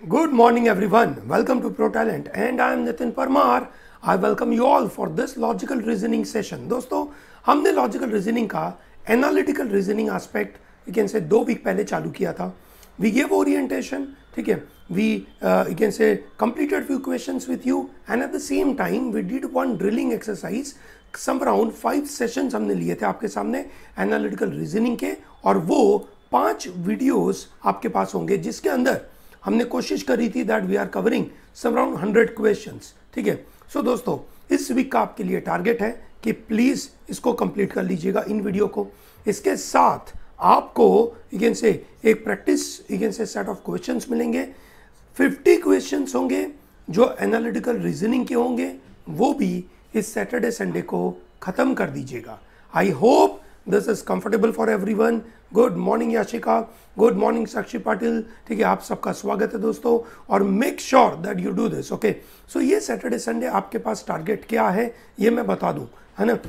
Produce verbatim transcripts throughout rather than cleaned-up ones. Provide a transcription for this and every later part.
Good morning everyone. Welcome to Pro Talent and I am Nitin Parmar. I welcome you all for this logical reasoning session. दोस्तों हमने logical reasoning का analytical reasoning aspect you can say दो week पहले चालू किया था. We give orientation, ठीक है. We you can say completed few questions with you and at the same time we did one drilling exercise. Some around five sessions हमने लिए थे आपके सामने एनालिटिकल रीजनिंग के, और वो पांच वीडियोस आपके पास होंगे जिसके अंदर हमने कोशिश करी थी that we are covering some around hundred questions, ठीक है. सो दोस्तों इस वीक का आपके लिए टारगेट है कि प्लीज इसको कंप्लीट कर लीजिएगा इन वीडियो को. इसके साथ आपको यू कैन से एक practice you can say set of questions मिलेंगे. फिफ्टी क्वेश्चंस होंगे जो एनालिटिकल रीजनिंग के होंगे, वो भी इस सैटरडे संडे को खत्म कर दीजिएगा. I hope this is comfortable for everyone. Good morning Yashika, good morning Sakshi Patil, ठीक है. आप सबका स्वागत है दोस्तों, और make sure that you do this. Okay, so ये सैटरडे संडे आपके पास टारगेट क्या है ये मैं बता दूं, है ना.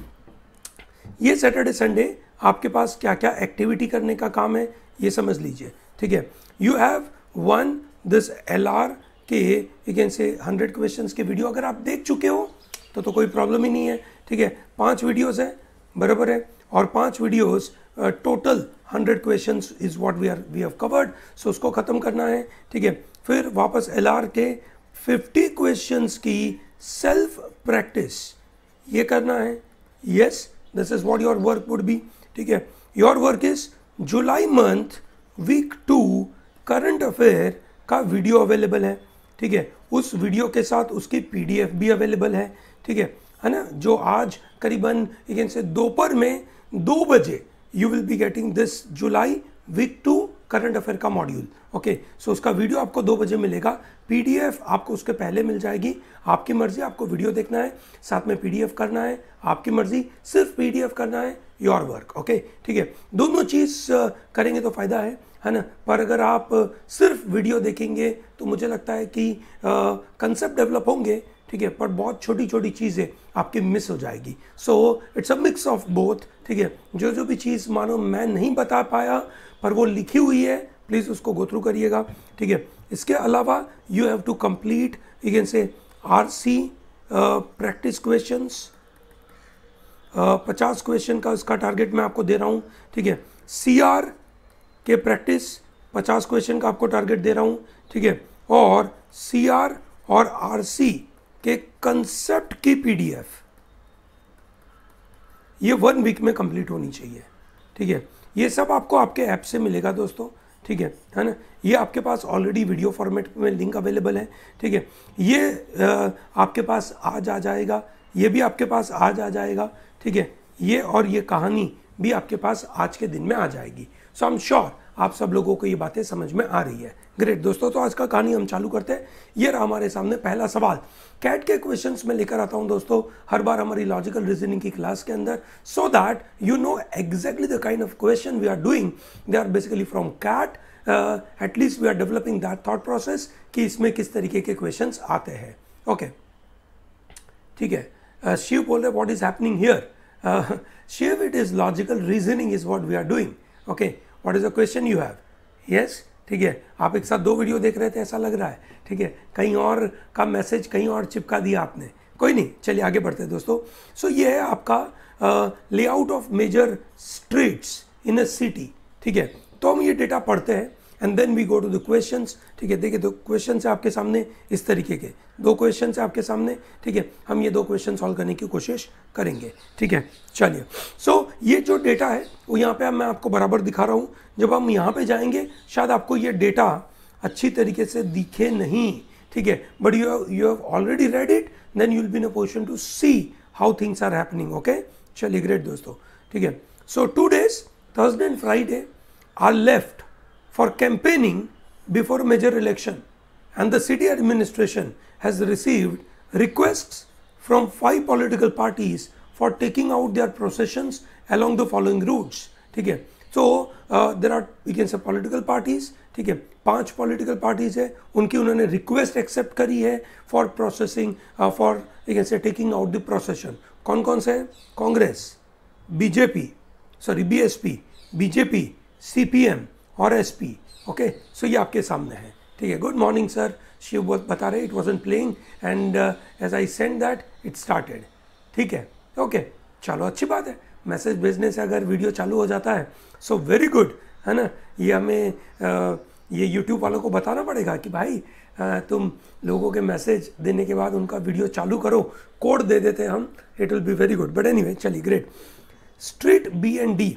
ये सैटरडे संडे आपके पास क्या क्या एक्टिविटी करने का काम है ये समझ लीजिए, ठीक है. You have one this L R के you can say hundred questions के वीडियो अगर आप देख चुके हो तो तो कोई प्रॉब्लम ही नहीं है, ठीक है. पांच वीडियोस है, बराबर है, और पांच videos total hundred questions is what we are we have covered. So उसको खत्म करना है, ठीक है. फिर वापस एल आर के फिफ्टी क्वेश्चंस की सेल्फ प्रैक्टिस ये करना है. Yes, this is what your work would be, ठीक है. Your work is July month week two current affair का वीडियो अवेलेबल है, ठीक है. उस वीडियो के साथ उसकी पीडीएफ भी अवेलेबल है, ठीक है है ना. जो आज करीबन यू कैन से दोपहर में दो बजे you will be getting this July week two current affair का मॉड्यूल. ओके, सो उसका वीडियो आपको दो बजे मिलेगा. पीडीएफ आपको उसके पहले मिल जाएगी. आपकी मर्जी, आपको वीडियो देखना है साथ में पीडीएफ करना है, आपकी मर्जी. सिर्फ पीडीएफ करना है, योर वर्क. ओके, ठीक है. दोनों चीज़ करेंगे तो फायदा है है ना. पर अगर आप सिर्फ वीडियो देखेंगे तो मुझे लगता है कि कंसेप्ट डेवलप होंगे, ठीक है, पर बहुत छोटी छोटी चीज़ें आपकी मिस हो जाएगी. So it's a mix of both, ठीक है. जो जो भी चीज़ मानो मैं नहीं बता पाया पर वो लिखी हुई है, प्लीज़ उसको गो थ्रू करिएगा, ठीक है. इसके अलावा you have to complete you can say R C practice questions. पचास क्वेश्चन का उसका टारगेट मैं आपको दे रहा हूँ, ठीक है. सी आर के प्रैक्टिस पचास क्वेश्चन का आपको टारगेट दे रहा हूँ, ठीक है. और सी आर और आर सी के कंसेप्ट की पीडीएफ ये वन वीक में कंप्लीट होनी चाहिए, ठीक है. ये सब आपको आपके ऐप से मिलेगा दोस्तों, ठीक है है ना. ये आपके पास ऑलरेडी वीडियो फॉर्मेट में लिंक अवेलेबल है, ठीक है. ये आ, आपके पास आज आ जाएगा, ये भी आपके पास आज आ जाएगा, ठीक है. ये और ये कहानी भी आपके पास आज के दिन में आ जाएगी. सो आई एम श्योर आप सब लोगों को ये बातें समझ में आ रही है. ग्रेट दोस्तों, तो आज का कहानी हम चालू करते हैं. ये रहा हमारे सामने पहला सवाल. कैट के क्वेश्चंस में लेकर आता हूं दोस्तों हर बार हमारी लॉजिकल रीजनिंग की क्लास के अंदर, so that you know exactly the kind of question we are doing. They are basically from CAT. At least we are developing that thought process कि इसमें किस तरीके के क्वेश्चन आते हैं. ओके, ठीक है. शिव बोल रहे what is happening here. Shiv, it is logical reasoning is what we are doing. Okay, what is the question you have. Yes, ठीक है. आप एक साथ दो वीडियो देख रहे थे ऐसा लग रहा है, ठीक है. कहीं और का मैसेज कहीं और चिपका दिया आपने, कोई नहीं, चलिए आगे बढ़ते हैं दोस्तों. सो so, ये है आपका layout of major streets in a city, ठीक है. तो हम ये डेटा पढ़ते हैं and then we go to the questions, ठीक है. देखिए, दो क्वेश्चन है आपके सामने इस तरीके के, दो क्वेश्चन है आपके सामने, ठीक है. हम ये दो क्वेश्चन सॉल्व करने की कोशिश करेंगे, ठीक है. चलिए, सो so, ये जो डेटा है वो यहाँ पे मैं आपको बराबर दिखा रहा हूँ. जब हम यहाँ पे जाएंगे शायद आपको ये डेटा अच्छी तरीके से दिखे नहीं, ठीक है, but you you have already read it, then you will be in a position to see how things are happening. Okay, चलिए, ग्रेट दोस्तों, ठीक है. So two days, Thursday and Friday are left for campaigning before a major election, and the city administration has received requests from five political parties for taking out their processions along the following routes, ठीक है. so uh, there are we can say political parties, ठीक है. पांच political parties है, उनकी उन्होंने request accept करी है for processing uh, for we can say taking out the procession. कौन कौन से है? Congress, BJP, sorry BSP, BJP, CPM और एसपी. ओके, सो ये आपके सामने है. ठीक है, गुड मॉर्निंग सर, शिव बता रहे it wasn't playing and as I send that it started. ठीक है, ओके okay, चलो अच्छी बात है, मैसेज भेजने से अगर वीडियो चालू हो जाता है सो वेरी गुड, है ना। ये हमें uh, ये यूट्यूब वालों को बताना पड़ेगा कि भाई uh, तुम लोगों के मैसेज देने के बाद उनका वीडियो चालू करो, कोड दे देते हम, it will be very good. But anyway चलिए, great. Street B and D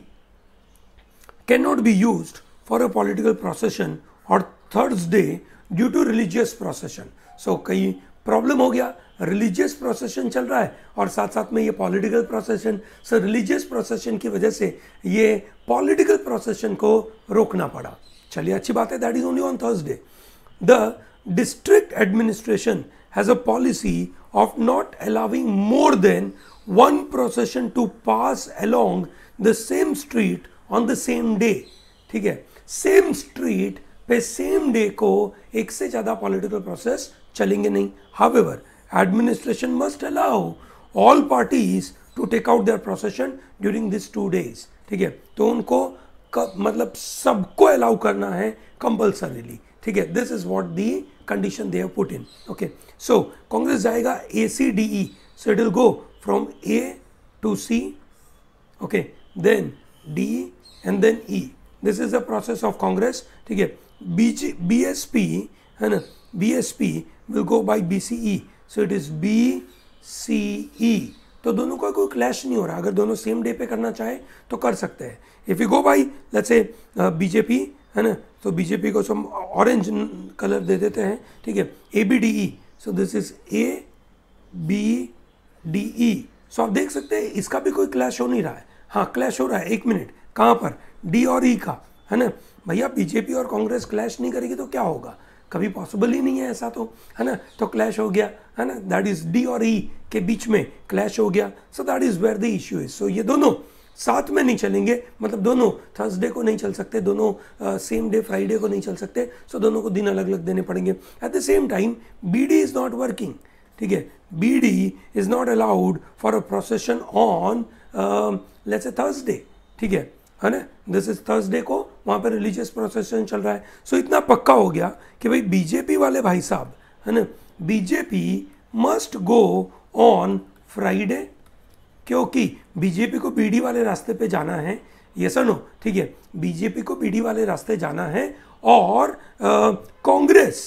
can not be used for a political procession और Thursday due to religious procession. So कहीं प्रॉब्लम हो गया, रिलीजियस प्रोसेशन चल रहा है और साथ साथ में ये political procession, so religious procession की वजह से ये पॉलिटिकल प्रोसेशन को रोकना पड़ा। चलिए अच्छी बात है, that is only on Thursday. The district administration has a policy of not allowing more than one procession to pass along the same street on the same day. ठीक है, सेम स्ट्रीट पे सेम डे को एक से ज्यादा political process चलेंगे नहीं। However administration must allow all parties to take out their procession during this two days. ठीक है, तो उनको मतलब सबको अलाउ करना है कंपल्सरीली। ठीक है, this is what the condition they have put in. Okay, so Congress जाएगा A C D E, so it will go from A to C, okay, then D and then E. This is the process of Congress. ठीक है, BJ B S P है ना, B S P will go by B C E, so it is B C E. तो दोनों का कोई clash नहीं हो रहा, अगर दोनों सेम डे पे करना चाहे तो कर सकते हैं। If you go by let's say BJP है ना, तो बीजेपी को हम ऑरेंज कलर दे देते हैं। ठीक है, A B D E, so this is A B D E. So आप देख सकते हैं इसका भी कोई क्लैश हो नहीं रहा है। हाँ, क्लैश हो रहा है, एक मिनट, कहाँ पर, डी और ई का, है ना। भैया बीजेपी और कांग्रेस क्लैश नहीं करेगी तो क्या होगा, कभी पॉसिबल ही नहीं है ऐसा, तो है ना। तो क्लैश हो गया, है ना, दैट इज डी और ई के बीच में क्लैश हो गया, so that is where the issue is. So ये दोनों साथ में नहीं चलेंगे, मतलब दोनों थर्सडे को नहीं चल सकते, दोनों सेम डे फ्राइडे को नहीं चल सकते, सो so दोनों को दिन अलग अलग देने पड़ेंगे। At the same time B D is not working. ठीक है, B D is not allowed for a procession on let's say Thursday. ठीक है है ना, दिस इज थर्सडे को वहाँ पर रिलीजियस प्रोसेशन चल रहा है। सो so, इतना पक्का हो गया कि भाई बीजेपी वाले भाई साहब, है ना, BJP must go on Friday, क्योंकि बीजेपी को बीडी वाले रास्ते पे जाना है। ये सुनो, ठीक है, बीजेपी को बीडी वाले रास्ते जाना है और कांग्रेस,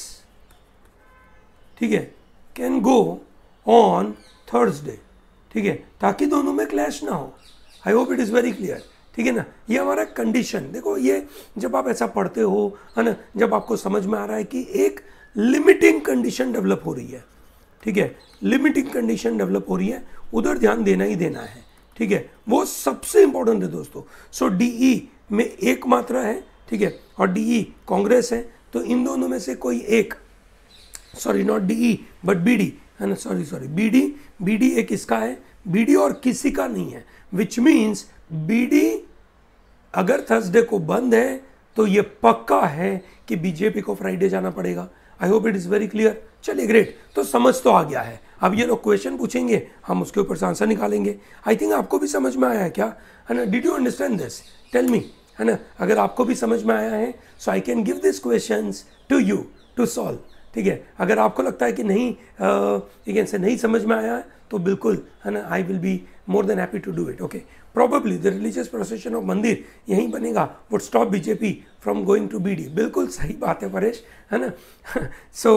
ठीक है, कैन गो ऑन थर्सडे। ठीक है, ताकि दोनों में क्लैश ना हो। I hope it is very clear. ठीक है ना, ये हमारा कंडीशन। देखो, ये जब आप ऐसा पढ़ते हो, है ना, जब आपको समझ में आ रहा है कि एक लिमिटिंग कंडीशन डेवलप हो रही है, ठीक है, लिमिटिंग कंडीशन डेवलप हो रही है, उधर ध्यान देना ही देना है। ठीक है, वो सबसे इंपॉर्टेंट है दोस्तों। सो डीई में एक मात्रा है, ठीक है, और डीई कांग्रेस है, तो इन दोनों में से कोई एक, sorry not DE but BD, है ना, सॉरी सॉरी बीडी, बीडी एक इसका है, बीडी और किसी का नहीं है, विच मीन्स बीडी अगर थर्सडे को बंद है तो ये पक्का है कि बीजेपी को फ्राइडे जाना पड़ेगा। I hope it is very clear. चलिए ग्रेट, तो समझ तो आ गया है। अब ये लोग क्वेश्चन पूछेंगे, हम उसके ऊपर से आंसर निकालेंगे। आई थिंक आपको भी समझ में आया है क्या, है ना, did you understand this, tell me, है ना। अगर आपको भी समझ में आया है so I can give this questions to you to solve. ठीक है, अगर आपको लगता है कि नहीं uh, से नहीं समझ में आया है तो बिल्कुल, है ना, I will be more than happy to do it. Okay, probably the religious procession of मंदिर यहीं बनेगा, would stop BJP from going to BD. बिल्कुल सही बात है परेश, है ना। सो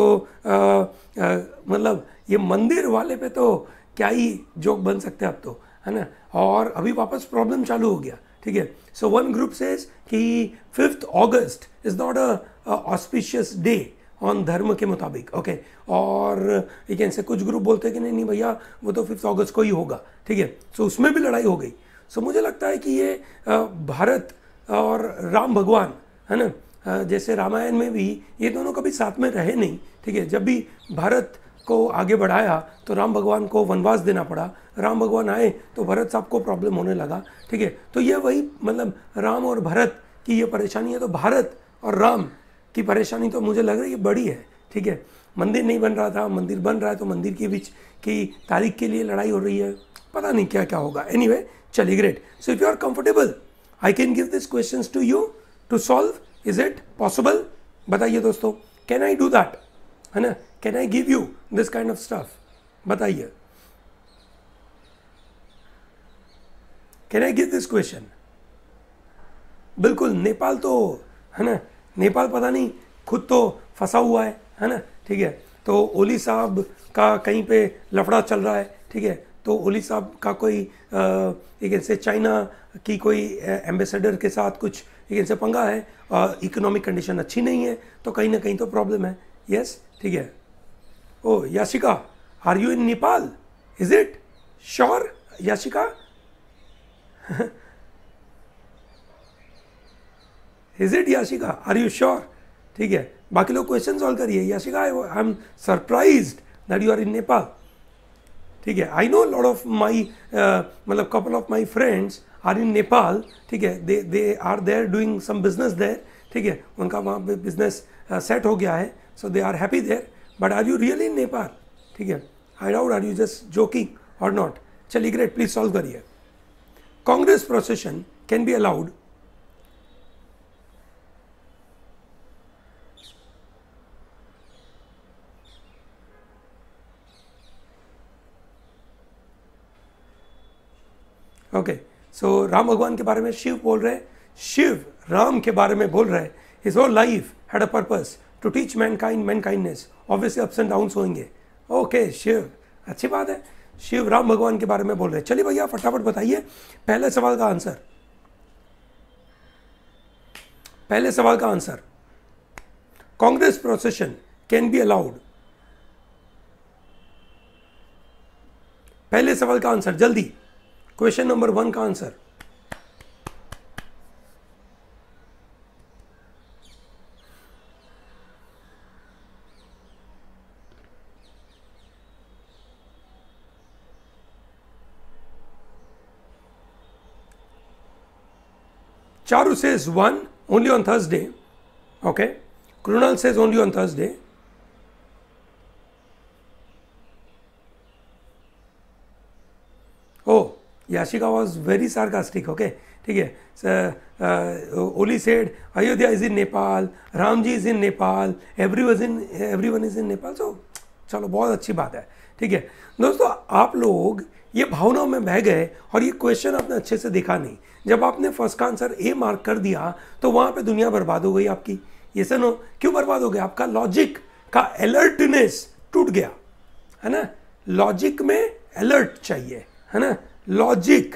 मतलब ये मंदिर वाले पे तो क्या ही जोक बन सकते हैं अब तो, है ना। और अभी वापस प्रॉब्लम चालू हो गया। ठीक है, सो वन ग्रुप सेज कि fifth August is not a auspicious day on धर्म के मुताबिक। ओके, और एक ऐसे कुछ ग्रुप बोलते हैं कि नहीं नहीं भैया वो तो फिफ्थ अगस्त को ही होगा। ठीक है, सो उसमें भी लड़ाई हो गई। सो so, मुझे लगता है कि ये भारत और राम भगवान, है ना, जैसे रामायण में भी ये दोनों कभी साथ में रहे नहीं। ठीक है, जब भी भारत को आगे बढ़ाया तो राम भगवान को वनवास देना पड़ा, राम भगवान आए तो भरत साहब को प्रॉब्लम होने लगा। ठीक है, तो ये वही मतलब राम और भरत की ये परेशानी है, तो भारत और राम की परेशानी तो मुझे लग रही है बड़ी है। ठीक है, मंदिर नहीं बन रहा था, मंदिर बन रहा है, तो मंदिर के बीच की तारीख के लिए लड़ाई हो रही है, पता नहीं क्या क्या होगा। एनीवे, चलिए great. So if you are comfortable I can give this questions to you to solve, is it possible, बताइए दोस्तों। कैन आई डू दैट, है ना, can I give you this kind of stuff, बताइए, can I give this question? बिल्कुल, नेपाल तो, है ना, नेपाल पता नहीं खुद तो फंसा हुआ है है ना, ठीक है। तो ओली साहब का कहीं पे लफड़ा चल रहा है, ठीक है, तो ओली साहब का कोई एक ऐसे चाइना की कोई एम्बेसडर के साथ कुछ एक ऐसे पंगा है, इकोनॉमिक कंडीशन अच्छी नहीं है, तो कहीं ना कहीं तो प्रॉब्लम है। यस, ठीक है। Oh Yashika, are you in Nepal? Is it sure Yashika? Is it Yashika, are you sure? ठीक है, बाकी लोग क्वेश्चन सॉल्व करिए। Yashika, I am surprised that you are in Nepal, ठीक है। I know lot of my मतलब couple of my friends are in Nepal, ठीक है, they they are there doing some business there, ठीक है, उनका वहाँ पे बिजनेस सेट हो गया है, so they are happy there, but are you really in Nepal? ठीक है, I doubt are you just joking और नॉट। चलिए ग्रेट, प्लीज सॉल्व करिए। Congress procession can be allowed okay, so Ram भगवान के बारे में शिव बोल रहे हैं, शिव राम के बारे में बोल रहे हैं, his whole life had a purpose to teach mankind man kindness, obviously ups and downs होंगे। ओके शिव, अच्छी बात है, शिव राम भगवान के बारे में बोल रहे हैं। चलिए भैया फटाफट बताइए पहले सवाल का आंसर, पहले सवाल का answer, Congress procession can be allowed, पहले सवाल का आंसर जल्दी, क्वेश्चन नंबर वन का answer. Charu says one, only on Thursday. Okay. Krunal says only on Thursday. Oh, Yashika was very sarcastic. Okay. ठीक है, Oli said Ayodhya is in Nepal, Ram ji is in Nepal, everyone in everyone is in Nepal. So चलो बहुत अच्छी बात है, ठीक है। दोस्तों आप लोग ये भावनाओं में बह गए और ये क्वेश्चन आपने अच्छे से देखा नहीं। जब आपने फर्स्ट का आंसर ए मार्क कर दिया तो वहां पे दुनिया बर्बाद हो गई आपकी। ये सुनो, क्यों बर्बाद हो गया? आपका लॉजिक का अलर्टनेस टूट गया, है ना। लॉजिक में अलर्ट चाहिए, है ना, लॉजिक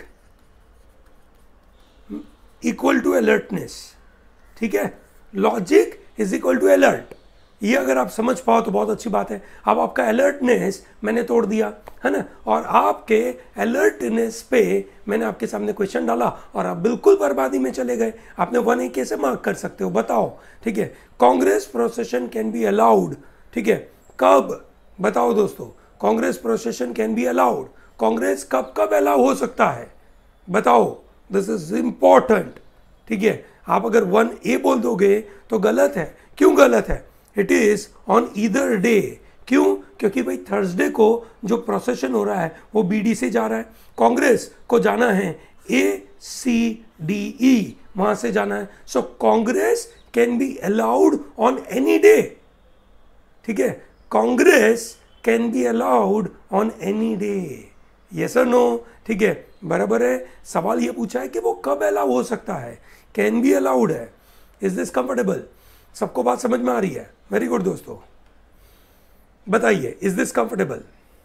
इक्वल टू अलर्टनेस, ठीक है, logic is equal to alert. ये अगर आप समझ पाओ तो बहुत अच्छी बात है। अब आपका अलर्टनेस मैंने तोड़ दिया, है ना, और आपके अलर्टनेस पे मैंने आपके सामने क्वेश्चन डाला और आप बिल्कुल बर्बादी में चले गए। आपने वन ए कैसे मार्क कर सकते हो बताओ, ठीक है। Congress procession can be allowed, ठीक है, कब बताओ दोस्तों, Congress procession can be allowed, Congress कब कब अलाउ हो सकता है बताओ, दिस इज इंपॉर्टेंट, ठीक है। आप अगर वन ए बोल दोगे तो गलत है। क्यों गलत है? It is on either day. क्यों? क्योंकि भाई थर्सडे को जो प्रोसेशन हो रहा है वो बी डी से जा रहा है, कांग्रेस को जाना है ए सी डी ई, वहां से जाना है। So Congress can be allowed on any day, ठीक है, Congress can be allowed on any day, yes और नो, ठीक है, बराबर है। सवाल ये पूछा है कि वो कब अलाउ हो सकता है, कैन बी अलाउड है। Is this comfortable? सबको बात समझ में आ रही है? वेरी गुड दोस्तों, बताइए, is this comfortable?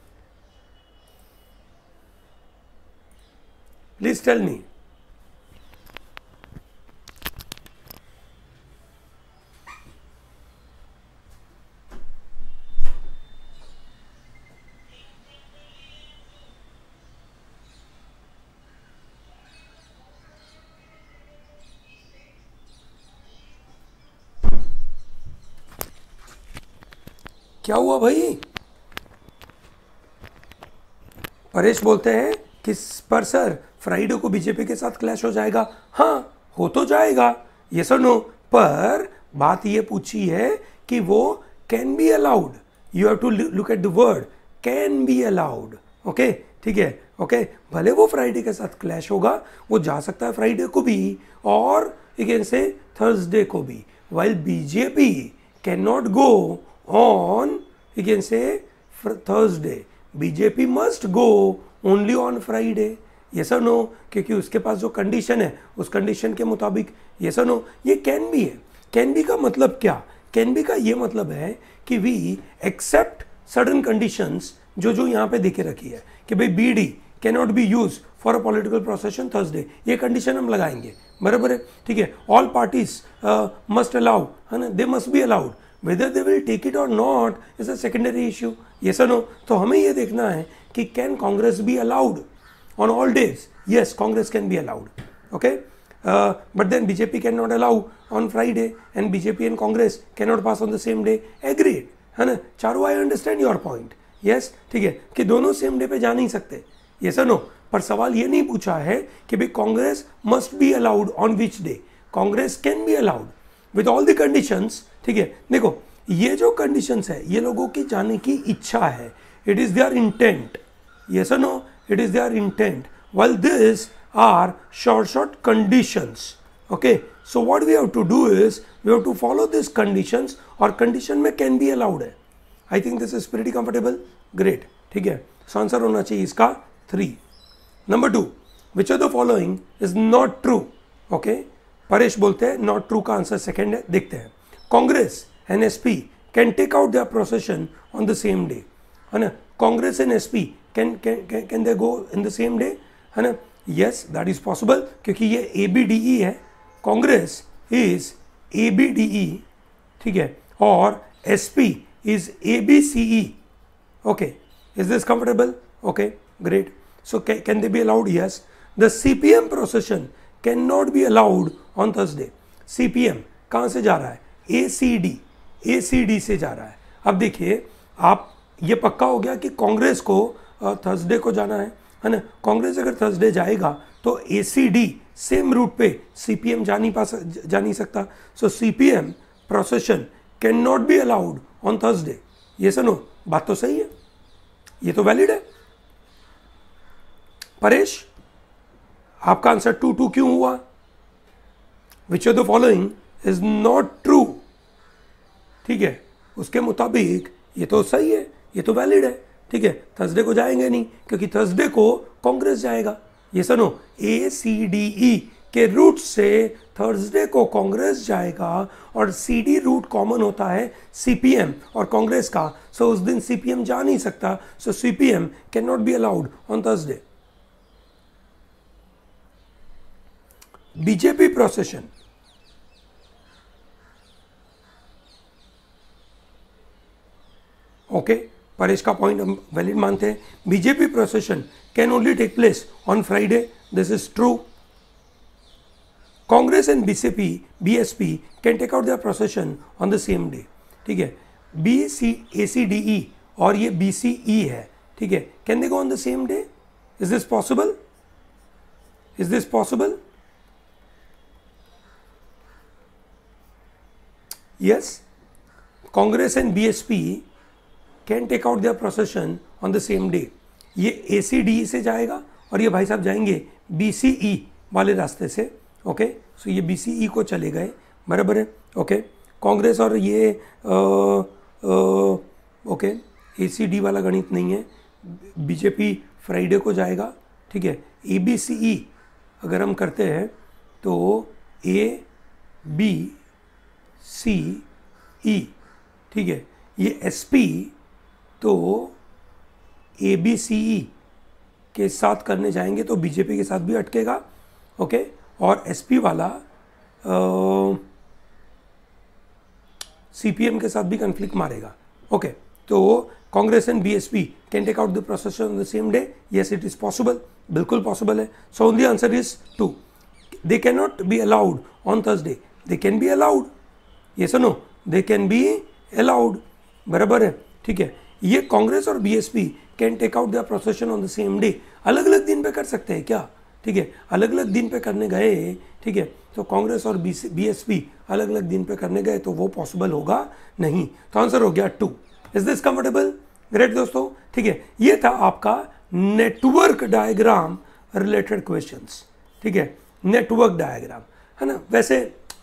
Please tell me. क्या हुआ भाई? परेश बोलते हैं कि पर सर फ्राइडे को बीजेपी के साथ क्लैश हो जाएगा। हाँ, हो तो जाएगा, ये सर नो, पर बात ये पूछी है कि वो can be allowed. You have to look at the word can be allowed, okay, ठीक है, ओके। भले वो फ्राइडे के साथ क्लैश होगा, वो जा सकता है फ्राइडे को भी और अगेन से थर्सडे को भी, while BJP can not go on, you can say Thursday, BJP must go only on Friday, yes और नो, क्योंकि उसके पास जो कंडीशन है उस कंडीशन के मुताबिक, यस और नो, ये कैन बी है। कैन बी का मतलब क्या, कैन बी का ये मतलब है कि वी एक्सेप्ट सर्टन कंडीशंस जो जो यहाँ पे देखे रखी है कि भाई B D can not be use for a political procession Thursday, ये कंडीशन हम लगाएंगे, बराबर है, ठीक है। ऑल पार्टीज मस्ट अलाउ, है ना, they must be allowed, whether they will take it और not is a secondary issue, yes और नो। तो हमें ये देखना है कि can Congress be allowed on all days? Yes, Congress can be allowed, okay, uh, but then B J P cannot allow on Friday and B J P and Congress cannot pass on the same day, agreed, है ना। चारों, I understand your point, yes, ठीक है, कि दोनों same day पे जा नहीं सकते, yes or no, पर सवाल ये नहीं पूछा है कि भाई Congress must be allowed on which day, Congress can be allowed with all the conditions, ठीक है। देखो ये जो conditions है ये लोगों की जाने की इच्छा है, it is their intent, yes or no, it is their intent, while these are short short conditions, okay। So what we have to do is we have to follow these conditions, और condition में can be allowed है। I think this is pretty comfortable, great, ठीक है। So answer होना चाहिए इसका three. Number two, which of the following is not true, okay, Paresh बोलते हैं नॉट ट्रू का आंसर सेकेंड है, देखते हैं। Congress and SP can take out their procession on the same day, है ना, Congress and SP can can can they go in the same day, है ना, यस दैट इज पॉसिबल, क्योंकि ये ए बी डी ई है, Congress is A B D E, ठीक है, और S P is A B C E, okay, is this comfortable, okay, great. So can they be allowed, yes. The C P M procession can not be allowed on Thursday, C P M कहाँ से जा रहा है, ए C D, ए C D से जा रहा है। अब देखिए आप, ये पक्का हो गया कि कांग्रेस को थर्सडे को जाना है, है ना, कांग्रेस अगर थर्सडे जाएगा तो A C D same route पे सी पी एम जा नहीं पा जा नहीं सकता, so C P M procession can not be allowed on Thursday, ये सुनो, बात तो सही है, ये तो वैलिड है। परेश आपका आंसर टू टू क्यों हुआ, which of the following is not true, ठीक है, उसके मुताबिक ये तो सही है, ये तो वैलिड है, ठीक है, थर्सडे को जाएंगे नहीं क्योंकि थर्सडे को कांग्रेस जाएगा, ये सुनो, ए सी डी ई के रूट से थर्सडे को कांग्रेस जाएगा और सी डी रूट कॉमन होता है सी पी एम और कांग्रेस का, सो उस दिन सी पी एम जा नहीं सकता, so C P M can not be allowed on Thursday. BJP procession, okay, Paresh का पॉइंट हम वैलिड मानते हैं। BJP procession can only take place on Friday, this is true. Congress and BJP BSP can take out their procession on the same day, ठीक है, B C ए C D ई और ये B C ई है, ठीक है, can they go on the same day, is this possible, is this possible, yes, Congress and BSP can take out their procession on the same day, ये A C D ई से जाएगा और ये भाई साहब जाएंगे बी सी ई वाले रास्ते से, ओके, सो ये बी सी ई को चले गए, बराबर है, ओके, कांग्रेस और ये आ, आ, ओके, ए सी डी वाला गणित नहीं है, बीजेपी फ्राइडे को जाएगा, ठीक है, ए बी सी ई अगर हम करते हैं तो ए बी सी ई, ठीक है, ये एस पी तो ए बी सी ई के साथ करने जाएंगे तो बीजेपी के साथ भी अटकेगा, ओके, और एसपी वाला सीपीएम के साथ भी कन्फ्लिक्ट मारेगा, ओके, तो Congress and BSP can take out the procession on the same day, yes it is possible, बिल्कुल पॉसिबल है, so only answer is two. They can not be allowed on Thursday, they can be allowed, yes और no, they can be allowed, बराबर है, ठीक है। ये कांग्रेस और BSP can take out their procession on the same day, अलग अलग दिन पे कर सकते हैं क्या, ठीक है, अलग अलग दिन पे करने गए, ठीक है, तो कांग्रेस और बीएसपी अलग अलग दिन पे करने गए तो वो पॉसिबल होगा नहीं, तो आंसर हो गया two. Is this comfortable, great दोस्तों, ठीक है, ये था आपका नेटवर्क डायग्राम रिलेटेड क्वेश्चंस, ठीक है, नेटवर्क डायग्राम, है ना, वैसे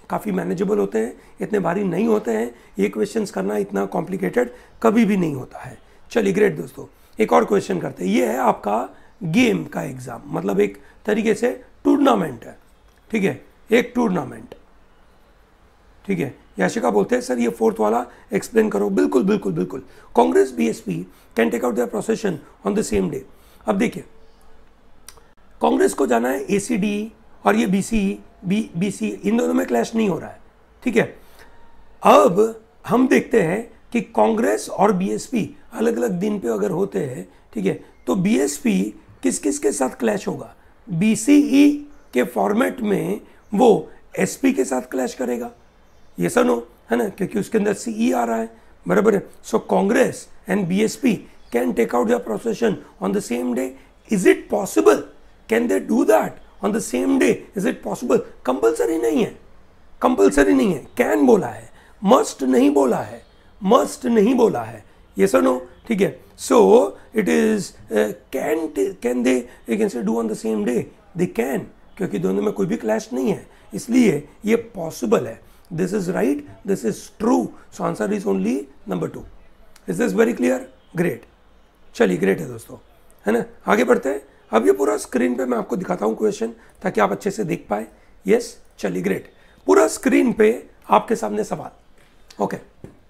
काफ़ी मैनेजेबल होते हैं, इतने भारी नहीं होते हैं। ये क्वेश्चंस करना इतना कॉम्प्लिकेटेड कभी भी नहीं होता है। चलिए ग्रेट दोस्तों, एक और क्वेश्चन करते हैं। ये है आपका गेम का एग्जाम, मतलब एक तरीके से टूर्नामेंट है, ठीक है, एक टूर्नामेंट, ठीक है। याशिका बोलते हैं सर ये फोर्थ वाला एक्सप्लेन करो। बिल्कुल बिल्कुल बिल्कुल। Congress BSP can take out their procession on the same day. अब देखिए, कांग्रेस को जाना है एसीडी और ये बीसी बी बीसी इन दोनों में क्लैश नहीं हो रहा है, ठीक है। अब हम देखते हैं कि कांग्रेस और बीएसपी अलग अलग दिन पे अगर होते हैं, ठीक है, तो बीएसपी किस किस के साथ क्लैश होगा? बीसीई के फॉर्मेट में वो एसपी के साथ क्लैश करेगा, ये सर नो है ना, क्योंकि उसके अंदर सीई आ रहा है, बराबर है। So Congress and BSP can take out their procession on the same day. Is it possible? Can they do that on the same day? Is it possible? Compulsory नहीं है, कंपल्सरी नहीं है। कैन बोला है, मस्ट नहीं बोला है, मस्ट नहीं बोला है, ये सर नो, ठीक है। So it is can can they you can say do on the same day? They can, क्योंकि दोनों में कोई भी क्लैश नहीं है, इसलिए ये पॉसिबल है। This is right, this is true, so answer is only number two. Is this very clear? Great. चलिए ग्रेट है दोस्तों, है ना। आगे बढ़ते हैं। अब ये पूरा स्क्रीन पे मैं आपको दिखाता हूँ क्वेश्चन, ताकि आप अच्छे से देख पाए। यस, चलिए ग्रेट। पूरा स्क्रीन पे आपके सामने सवाल, ओके।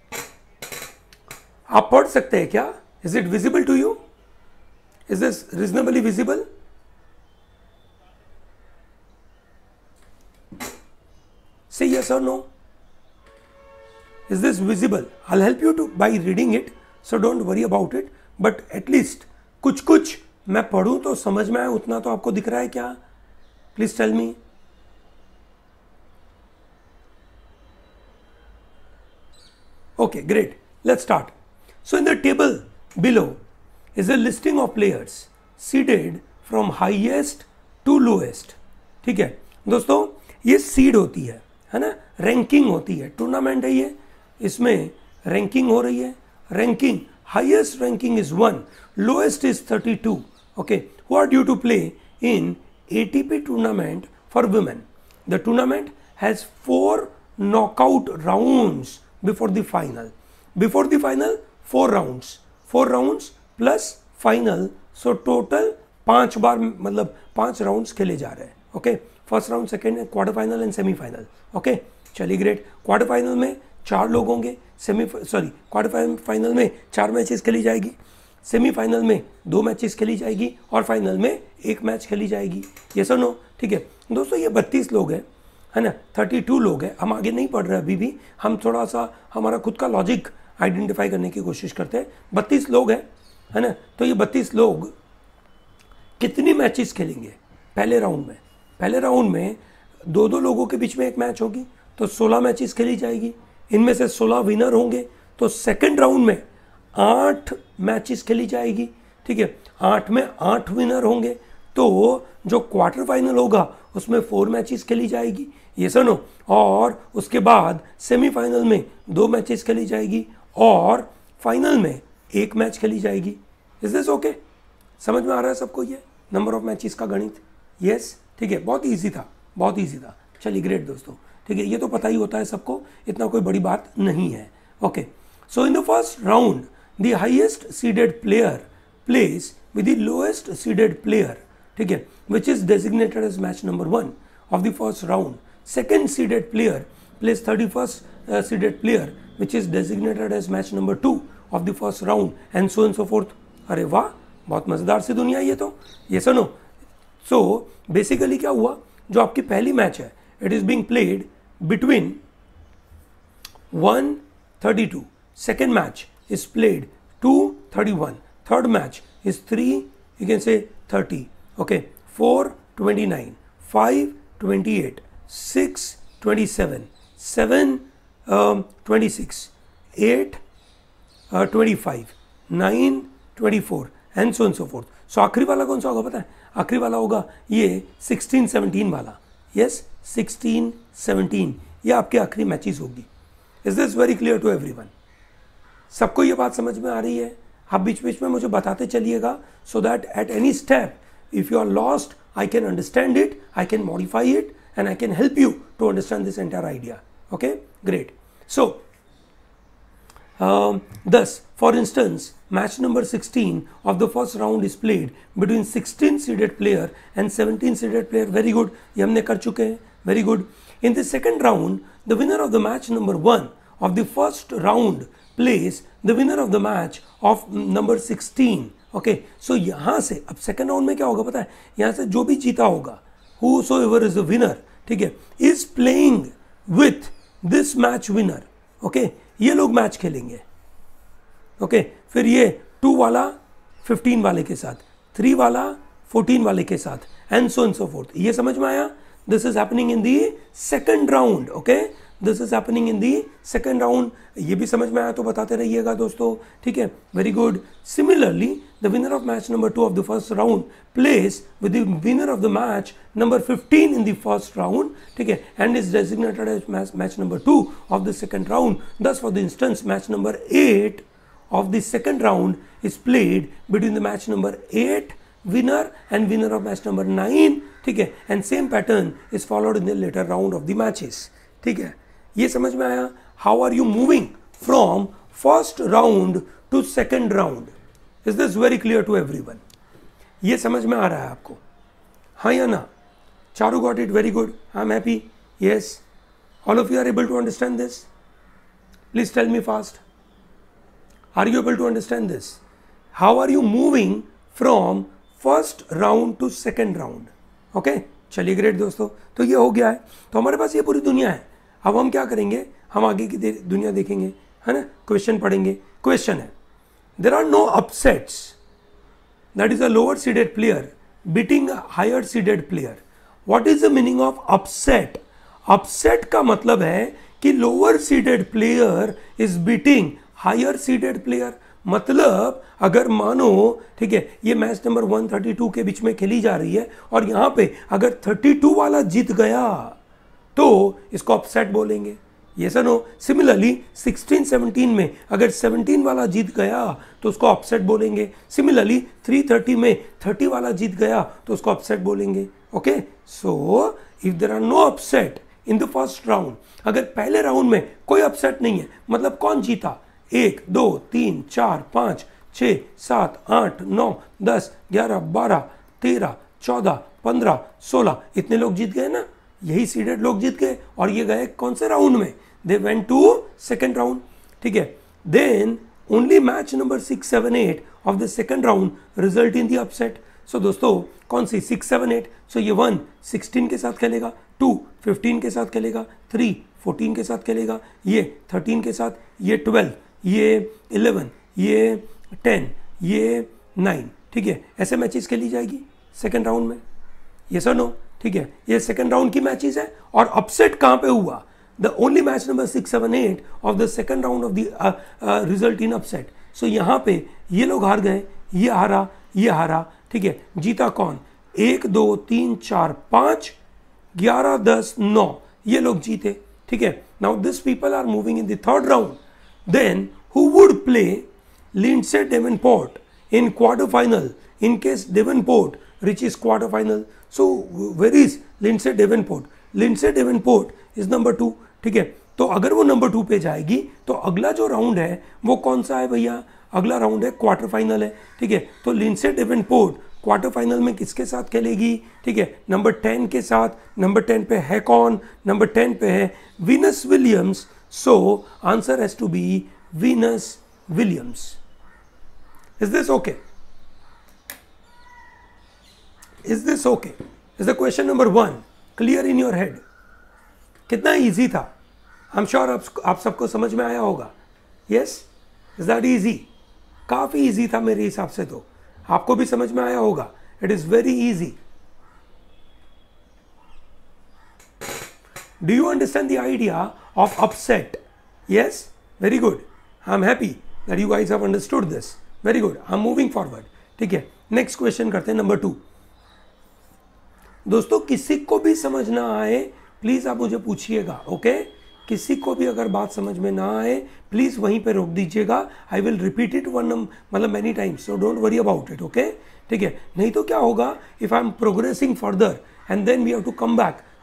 आप पढ़ सकते हैं क्या? Is it visible to you? Is this reasonably visible? Say yes or no. Is this visible? I'll help you to by reading it, so don't worry about it. But at least कुछ कुछ मैं पढ़ूं तो समझ में आए, उतना तो आपको दिख रहा है क्या? Please tell me. Okay, great. Let's start. So in the table below is a listing of players seeded from highest to lowest. ठीक है दोस्तों, ये सीड होती है है ना, रैंकिंग होती है। टूर्नामेंट है ये, इसमें रैंकिंग हो रही है। Ranking, highest ranking is one, lowest is thirty two, okay. Who are due to play in ATP tournament for women. The tournament has four knockout rounds before the final. Before the final four rounds, four rounds plus final, so total पांच बार, मतलब पांच rounds खेले जा रहे हैं, okay. First round, second, quarter final and semifinal, okay. चलिए great. Quarter final में चार लोग होंगे, सेमी सॉरी क्वार्टर फाइनल में चार मैचेस खेली जाएगी, सेमीफाइनल में दो मैचेस खेली जाएगी और फाइनल में एक मैच खेली जाएगी। ये सर नो, ठीक है दोस्तों। ये बत्तीस लोग हैं, है ना, थर्टी टू लोग हैं। हम आगे नहीं पढ़ रहे अभी भी, हम थोड़ा सा हमारा खुद का लॉजिक आइडेंटिफाई करने की कोशिश करते हैं। बत्तीस लोग हैं, है ना, तो ये बत्तीस लोग कितनी मैचेस खेलेंगे पहले राउंड में? पहले राउंड में दो दो लोगों के बीच में एक मैच होगी, तो सोलह मैचेस खेली जाएगी। इनमें से सोलह विनर होंगे, तो सेकंड राउंड में आठ मैचेस खेली जाएगी, ठीक है। आठ में आठ विनर होंगे, तो जो क्वार्टर फाइनल होगा उसमें फोर मैचेस खेली जाएगी, ये सुनो। और उसके बाद सेमीफाइनल में दो मैचेस खेली जाएगी और फाइनल में एक मैच खेली जाएगी। Is this okay? समझ में आ रहा है सबको ये नंबर ऑफ मैचेस का गणित? यस, ठीक है। बहुत ईजी था, बहुत ईजी था। चलिए ग्रेट दोस्तों, ठीक है, ये तो पता ही होता है सबको, इतना कोई बड़ी बात नहीं है, okay. So in the first round the highest seeded player plays with the lowest seeded player, ठीक है, which is designated as match number one of the first round. Second seeded player plays thirty first seeded player which is designated as match number two of the first round and so and so forth. अरे वाह, बहुत मजेदार सी दुनिया ये तो, ये सुनो। So basically क्या हुआ, जो आपकी पहली मैच है, it is being played between one thirty two, second match is played two thirty one, third match is three you can say thirty, okay, four twenty nine, five twenty eight, six twenty seven, seven twenty six, eight twenty five, nine twenty four and so and so forth. So आखिरी वाला कौन सा होगा पता है? आखिरी वाला होगा ये सिक्सटीन सेवनटीन वाला। यस, सिक्सटीन सेवनटीन ये आपके आखिरी मैचेस होगी। Is this very clear to everyone? सबको ये बात समझ में आ रही है? आप बीच बीच में मुझे बताते चलिएगा, so that at any step if you are lost I can understand it, I can modify it and I can help you to understand this entire idea. Okay, great. So Um, thus, for instance, match number sixteen of the first round is played between sixteen seeded player and seventeen seeded player. Very good. ये हमने कर चुके हैं. Very good. In the second round, the winner of the match number one of the first round plays the winner of the match of number sixteen. Okay. So यहाँ से अब second round में क्या होगा पता है? यहाँ से जो भी जीता होगा, whosoever is the winner, ठीक है, is playing with this match winner. Okay. ये लोग मैच खेलेंगे. ओके okay, फिर ये टू वाला फिफ्टीन वाले के साथ, थ्री वाला फोर्टीन वाले के साथ, and so and so forth. ये समझ में आया? This is happening in the second round. Okay, this is happening in the second round. ये भी समझ में आया तो बताते रहिएगा दोस्तों. ठीक है, very good. Similarly the winner of match number two of the first round plays with the winner of the match number fifteen in the first round. ठीक है, and is designated as match number two of the second round. Thus for the instance match number eight of the second round is played between the match number eight winner and winner of match number nine. ठीक है, and same pattern is followed in the later round of the matches. ठीक है, ये समझ में आया? How are you moving from first round to second round? Is this very clear to everyone? ये समझ में आ रहा है आपको? हाँ या ना? Charu got it. Very good. I'm happy. Yes. All of you are able to understand this? Please tell me fast. Are you able to understand this? How are you moving from first round to second round? Okay? चलिए great दोस्तों. तो ये हो गया है. तो हमारे पास ये पूरी दुनिया है. अब हम क्या करेंगे? हम आगे की दे, दुनिया देखेंगे, है ना? क्वेश्चन पढ़ेंगे. क्वेश्चन है, there are no upsets. That is a lower seeded player beating a higher seeded player. What is the meaning of upset? Upset का मतलब है कि lower seeded player is beating higher seeded player. मतलब अगर मानो, ठीक है, ये match number one thirty two के बीच में खेली जा रही है और यहाँ पे अगर थर्टी टू वाला जीत गया तो इसको अपसेट बोलेंगे. ये sir no. Similarly sixteen seventeen में अगर सेवनटीन वाला जीत गया तो उसको अपसेट बोलेंगे. सिमिलरली थ्री थर्टी में थर्टी वाला जीत गया तो उसको अपसेट बोलेंगे. Okay, so if there are no upset in the first round, अगर पहले राउंड में कोई अपसेट नहीं है, मतलब कौन जीता? एक, दो, तीन, चार, पाँच, छः, सात, आठ, नौ, दस, ग्यारह, बारह, तेरह, चौदह, पंद्रह, सोलह, इतने लोग जीत गए ना. यही सीडेड लोग जीत गए और ये गए कौन से राउंड में? They went to second round. ठीक है, then only match number six seven eight of the second round result in the upset. So दोस्तों कौन सी? Six seven eight. सो ये वन सिक्सटीन के साथ खेलेगा, टू फिफ्टीन के साथ खेलेगा, थ्री फोर्टीन के साथ खेलेगा, ये थर्टीन के साथ, ये ट्वेल्व, ये इलेवन, ये टेन, ये नाइन. ठीक है, ऐसे मैचेस खेली जाएगी सेकंड राउंड में. ये सर नो. ठीक है, ये सेकंड राउंड की मैचेस है. और अपसेट कहाँ पे हुआ? The only match number six seven eight of the second round of the result in upset. So यहाँ पे ये लोग हार गए, ये हारा, ये हारा. ठीक है, जीता कौन? एक, दो, तीन, चार, पाँच, ग्यारह, दस, नौ, ये लोग जीते. ठीक है, now this people are moving in the third round. Then who would play Lindsay Davenport in quarterfinal in case Davenport reaches quarterfinal? So where is Lindsay Davenport? Lindsay Davenport is number two. ठीक है, तो अगर वो number two पे जाएगी तो अगला जो राउंड है वो कौन सा है भैया? अगला राउंड है क्वार्टर फाइनल है. ठीक है, तो लिंडसे डेवेनपोर्ट क्वार्टर फाइनल में किसके साथ खेलेगी? ठीक है, नंबर टेन के साथ. नंबर टेन पे है कौन? नंबर टेन पे है Venus Williams. So answer has to be Venus Williams. Is this okay? Is this okay? Is the question number one clear in your head? कितना easy था? I'm sure आप आप सबको समझ में आया होगा. Yes? Is that easy? काफी easy था मेरे हिसाब से. तो आपको भी समझ में आया होगा. It is very easy. Do you understand the idea of upset? Yes? Very good. I'm happy that you guys have understood this. Very good. I'm moving forward. ठीक है, नेक्स्ट क्वेश्चन करते हैं नंबर टू. दोस्तों किसी को भी समझ ना आए प्लीज आप मुझे पूछिएगा. ओके, किसी को भी अगर बात समझ में ना आए प्लीज वहीं पे रोक दीजिएगा. I will repeat it one मतलब many times, so don't worry about it. Okay, ठीक है, नहीं तो क्या होगा? If I am progressing further and then we have to come back.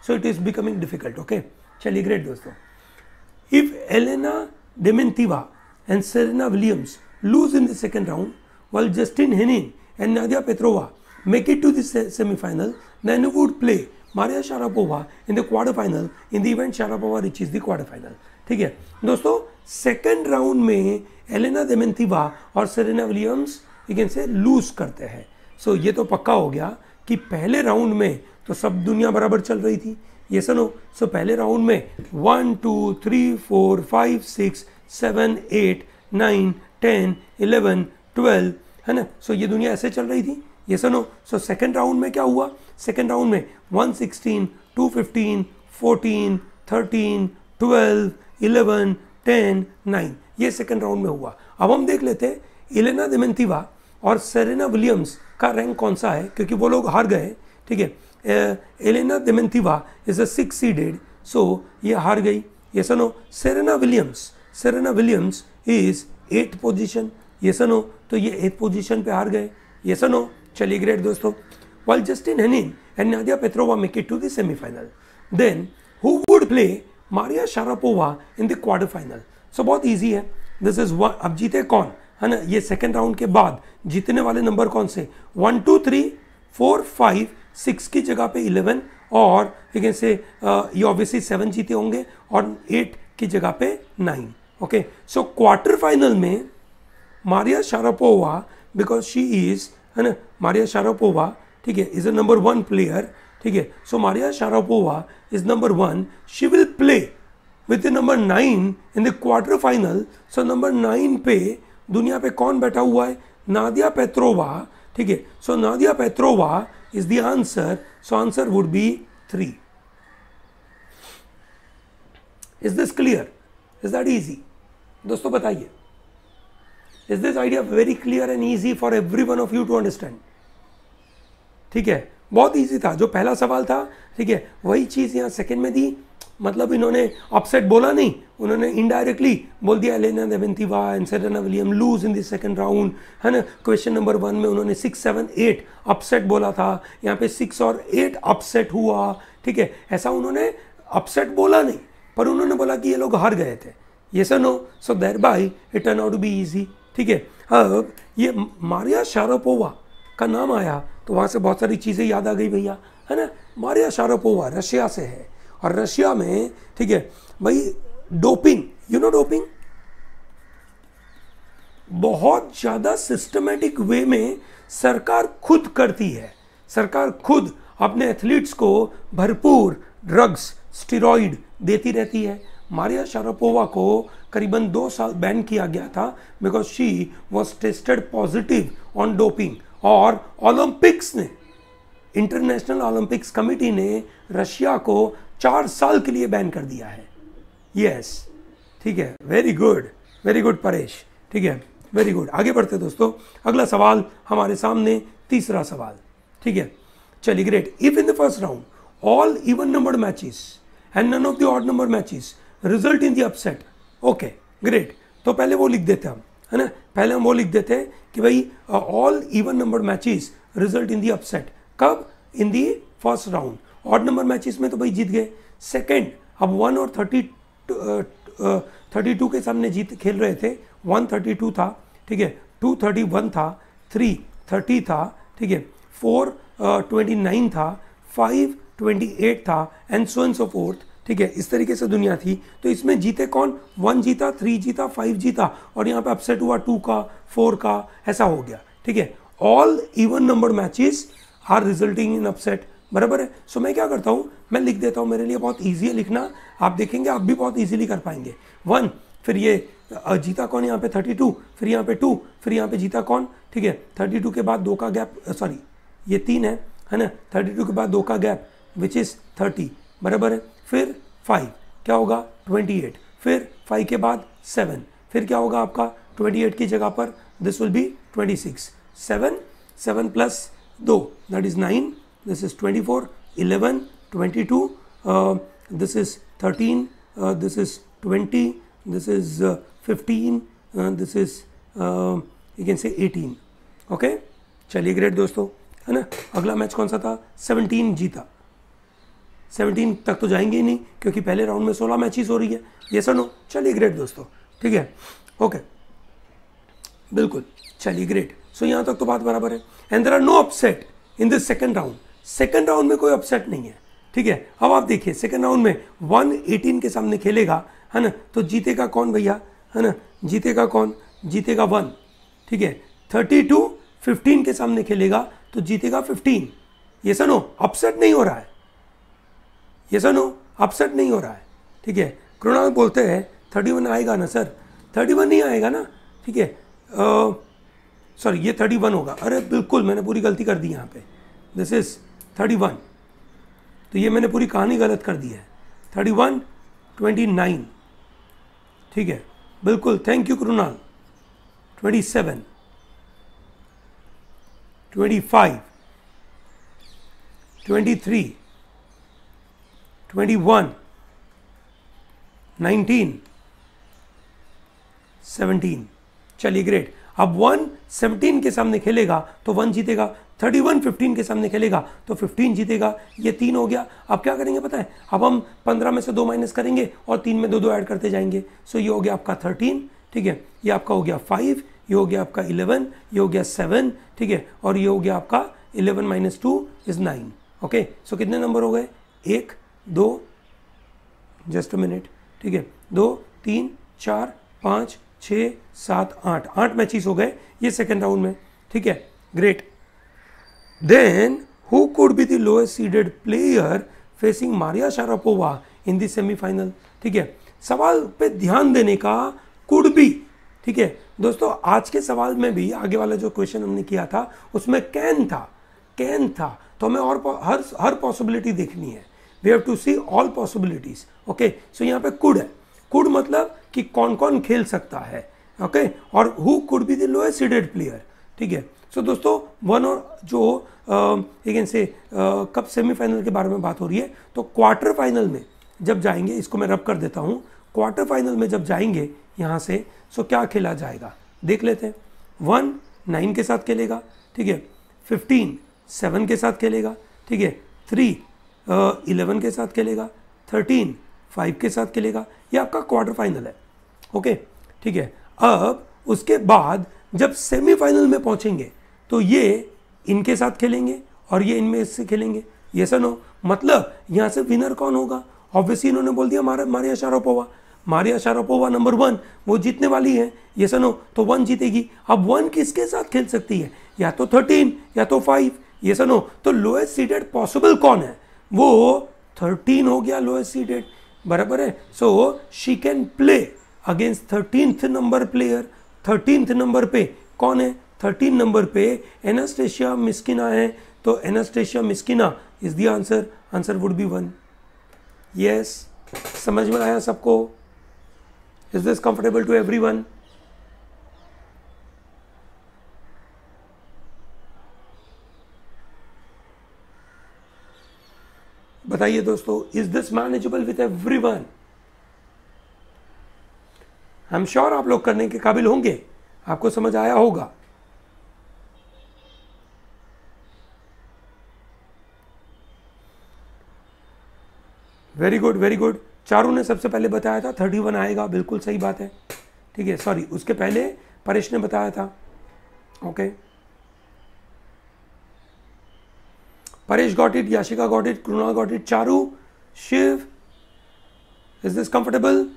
So it is becoming difficult. Okay, चलिए great दोस्तों. If Elena Dementieva and Serena Williams lose in the second round, while Justine Henin and Nadia Petrova make it to the semi-final, then who would play Maria Sharapova in the quarter-final in the event Sharapova reaches the quarter-final. ठीक है दोस्तों, second round में Elena Dementieva और Serena Williams you can say lose करते हैं. सो so, ये तो पक्का हो गया कि पहले राउंड में तो सब दुनिया बराबर चल रही थी. ये सुनो, सो पहले राउंड में one two three four five six seven eight nine ten eleven twelve है ना. सो so, ये दुनिया ऐसे चल रही थी. ये सुनो, सो सेकेंड राउंड में क्या हुआ, सेकेंड राउंड में one sixteen two fifteen fourteen thirteen twelve eleven ten nine, ये सेकेंड राउंड में हुआ. अब हम देख लेते हैं एलेना देमेंतिवा और सेरेना विलियम्स का रैंक कौन सा है, क्योंकि वो लोग हार गए. ठीक है, Elena Dementieva is a six seeded, so ये हार गई. ये सुनो, Serena Williams Serena Williams is eight position. ये सुनो, तो ये एट पोजीशन पे हार गए. ये सुनो, चलिए ग्रेट दोस्तों. While Justine Henin and Nadia Petrova make it to the semi-final, then who would play Maria Sharapova in the quarter-final? So बहुत easy है. This is one. अब जीते कौन है ना, ये सेकेंड राउंड के बाद जीतने वाले नंबर कौन से, one two three four five six की जगह पे इलेवन, और यू कैन से ये ऑब्वियसली सेवन जीते होंगे और एट की जगह पे nine. Okay, so quarter final में Maria Sharapova, because she is है ना, मारिया शारापोवा ठीक है is a number one player. ठीक है, so Maria Sharapova is number one. She will play with number nine in the quarter final. So number nine पे दुनिया पे कौन बैठा हुआ है, नादिया पेत्रोवा. ठीक है, so Nadia Petrova is the answer. So answer would be three. Is this clear, is that easy दोस्तों, बताइए. Is this idea very clear and easy for every one of you to understand. ठीक है, बहुत easy था. जो पहला सवाल था ठीक है वही चीज यहाँ सेकंड में दी. मतलब इन्होंने अपसेट बोला नहीं, उन्होंने इनडायरेक्टली बोल दिया Elena Dementieva and Serena William lose in the second round है ना. क्वेश्चन नंबर वन में उन्होंने सिक्स सेवन एट अपसेट बोला था, यहाँ पे सिक्स और एट अपसेट हुआ. ठीक है, ऐसा उन्होंने अपसेट बोला नहीं, पर उन्होंने बोला कि ये लोग हार गए थे. ये so no, so thereby it turn out to be easy. ठीक है, अब ये मारिया शारापोवा का नाम आया तो वहाँ से बहुत सारी चीज़ें याद आ गई भैया है ना. मारिया शारापोवा रशिया से है, और रशिया में ठीक है भाई डोपिंग, यू नो डोपिंग, बहुत ज़्यादा सिस्टमेटिक वे में सरकार खुद करती है. सरकार खुद अपने एथलीट्स को भरपूर ड्रग्स स्टेरॉइड देती रहती है. मारिया शारापोवा को करीबन दो साल बैन किया गया था because she was tested positive on doping. और ओलंपिक्स ने, इंटरनेशनल ओलंपिक्स कमेटी ने रशिया को चार साल के लिए बैन कर दिया है. यस ठीक है, very good very good Paresh. ठीक है, वेरी गुड. आगे बढ़ते दोस्तों, अगला सवाल हमारे सामने, तीसरा सवाल. ठीक है, चलिए great. If in the first round all even numbered matches and none of the odd number matches result in the upset. Okay great, तो पहले वो लिख देते हम है ना. पहले हम वो लिख देते हैं कि भाई all even number matches result in the upset. कब, in the first round. Odd number matches में तो भाई जीत गए. सेकंड, अब वन और थर्टी थर्टी टू के सामने जीत खेल रहे थे. वन थर्टी टू था, ठीक है, टू थर्टी वन था, थ्री थर्टी था, ठीक है, फोर ट्वेंटी नाइन था, फाइव ट्वेंटी एट था, and so and so forth. ठीक है, इस तरीके से दुनिया थी. तो इसमें जीते कौन, वन जीता, थ्री जीता, फाइव जीता, और यहाँ पे अपसेट हुआ टू का, फोर का, ऐसा हो गया. ठीक है, all even number matches are resulting in upset. बराबर है. सो so, मैं क्या करता हूँ, मैं लिख देता हूँ, मेरे लिए बहुत ईजी है लिखना. आप देखेंगे आप भी बहुत ईजिली कर पाएंगे. वन, फिर ये जीता कौन यहाँ पे थर्टी टू, फिर यहाँ पे टू, फिर यहाँ पे जीता कौन. ठीक है, थर्टी टू के बाद दो का गैप, सॉरी ये तीन है है ना, थर्टी टू के बाद दो का गैप विच इज थर्टी. बराबर है. फिर फाइव क्या होगा, ट्वेंटी एट, फिर फाइव के बाद सेवन, फिर क्या होगा आपका ट्वेंटी एट की जगह पर this will be twenty six. Seven, seven plus दो that is nine, this is twenty-four, eleven, twenty-two, uh, this is thirteen, uh, this is twenty, this is uh, fifteen, uh, this is uh, you can say eighteen. okay, चलिए great दोस्तों है ना. अगला match कौन सा था, seventeen जीता. Seventeen तक तो जाएंगे ही नहीं, क्योंकि पहले राउंड में सोलह मैचेस हो रही है। ये सुनो, चलिए ग्रेट दोस्तों, ठीक है, ओके, बिल्कुल, चलिए ग्रेट। सो यहाँ तक तो बात बराबर है। And there are no upset in this second round. Second round में कोई अपसेट नहीं है, ठीक है। अब आप देखिए सेकंड राउंड में वन एटीन के सामने खेलेगा, है ना, तो जीतेगा कौन भैया, है ना, जीतेगा कौन, जीतेगा वन, ठीक है। थर्टी टू फिफ्टीन के सामने खेलेगा तो जीतेगा फिफ्टीन। ये सुनो, अपसेट नहीं हो रहा है, ये सुनो, अपसेट नहीं हो रहा है, ठीक है। कृणाल बोलते हैं थर्टी वन आएगा ना सर, थर्टी वन नहीं आएगा ना, ठीक है, सॉरी ये थर्टी वन होगा, अरे बिल्कुल मैंने पूरी गलती कर दी यहाँ पे, दिस इज थर्टी वन, तो ये मैंने पूरी कहानी गलत कर दी है, थर्टी वन ट्वेंटी नाइन, ठीक है, बिल्कुल, thank you Krunal, twenty seven, twenty five, twenty three, twenty one, nineteen, seventeen, चलिए ग्रेट। अब वन सेवनटीन के सामने खेलेगा तो वन जीतेगा, थर्टी वन फिफ्टीन के सामने खेलेगा तो फिफ्टीन जीतेगा, ये तीन हो गया। अब क्या करेंगे पता है, अब हम पंद्रह में से दो माइनस करेंगे और तीन में दो दो ऐड करते जाएंगे। सो ये हो गया आपका थर्टीन, ठीक है, ये आपका हो गया फाइव, ये हो गया आपका इलेवन, ये हो गया सेवन, ठीक है, और ये हो गया आपका eleven minus two is nine. Okay, so कितने नंबर हो गए, एक, दो, जस्ट अ मिनट, ठीक है, दो, तीन, चार, पाँच, छः, सात, आठ, आठ मैचेस हो गए ये सेकेंड राउंड में, ठीक है, great. Then who could be the lowest seeded player facing Maria Sharapova in the semifinal, ठीक है। सवाल पे ध्यान देने का, कुड बी, ठीक है दोस्तों। आज के सवाल में भी आगे वाला जो क्वेश्चन हमने किया था उसमें कैन था, कैन था, तो हमें और हर हर पॉसिबिलिटी देखनी है, we have to see all possibilities. Okay, so यहाँ पे कुड है, कुड मतलब कि कौन कौन खेल सकता है, ओके okay? और who could be the lowest seeded player, ठीक है। सो so, दोस्तों वन और जो लेकिन से uh, कब सेमीफाइनल के बारे में बात हो रही है, तो क्वार्टर फाइनल में जब जाएंगे, इसको मैं रब कर देता हूँ, क्वार्टर फाइनल में जब जाएंगे यहाँ से, सो so क्या खेला जाएगा देख लेते हैं। वन नाइन के साथ खेलेगा, ठीक है, फिफ्टीन सेवन के साथ खेलेगा, ठीक है, थ्री इलेवन के साथ खेलेगा, थर्टीन फाइव के साथ खेलेगा, ये आपका क्वार्टर फाइनल है, ओके okay? ठीक है। अब उसके बाद जब सेमीफाइनल में पहुंचेंगे तो ये इनके साथ खेलेंगे और ये इनमें से खेलेंगे, ये सनो, मतलब यहां से विनर कौन होगा, ऑब्वियसली इन्होंने बोल दिया मार, Maria Sharapova, Maria Sharapova number one, वो जीतने वाली है, ये सनो, तो वन जीतेगी। अब वन किसके साथ खेल सकती है, या तो थर्टीन या तो फाइव, ये सनो, तो लोएस्ट सीडेड पॉसिबल कौन है, वो थर्टीन हो गया लोएस्ट सीडेड, बराबर है। So she can play against thirteenth number player, thirteenth number पे कौन है, थर्टीन नंबर पे एनास्टेशिया मिस्किना है, तो Anastasia Myskina is the answer, answer would be one. Yes, समझ में आया सबको, is this comfortable to everyone? बताइए दोस्तों, is this manageable with everyone? I am sure आप लोग करने के काबिल होंगे, आपको समझ आया होगा। Very good, very good. Charu ने सबसे पहले बताया था थर्टी वन आएगा, बिल्कुल सही बात है, ठीक है, सॉरी उसके पहले परेश ने बताया था, okay. Paresh got it, Yashika got it, Krunal got it, Charu, Shiv, is this comfortable?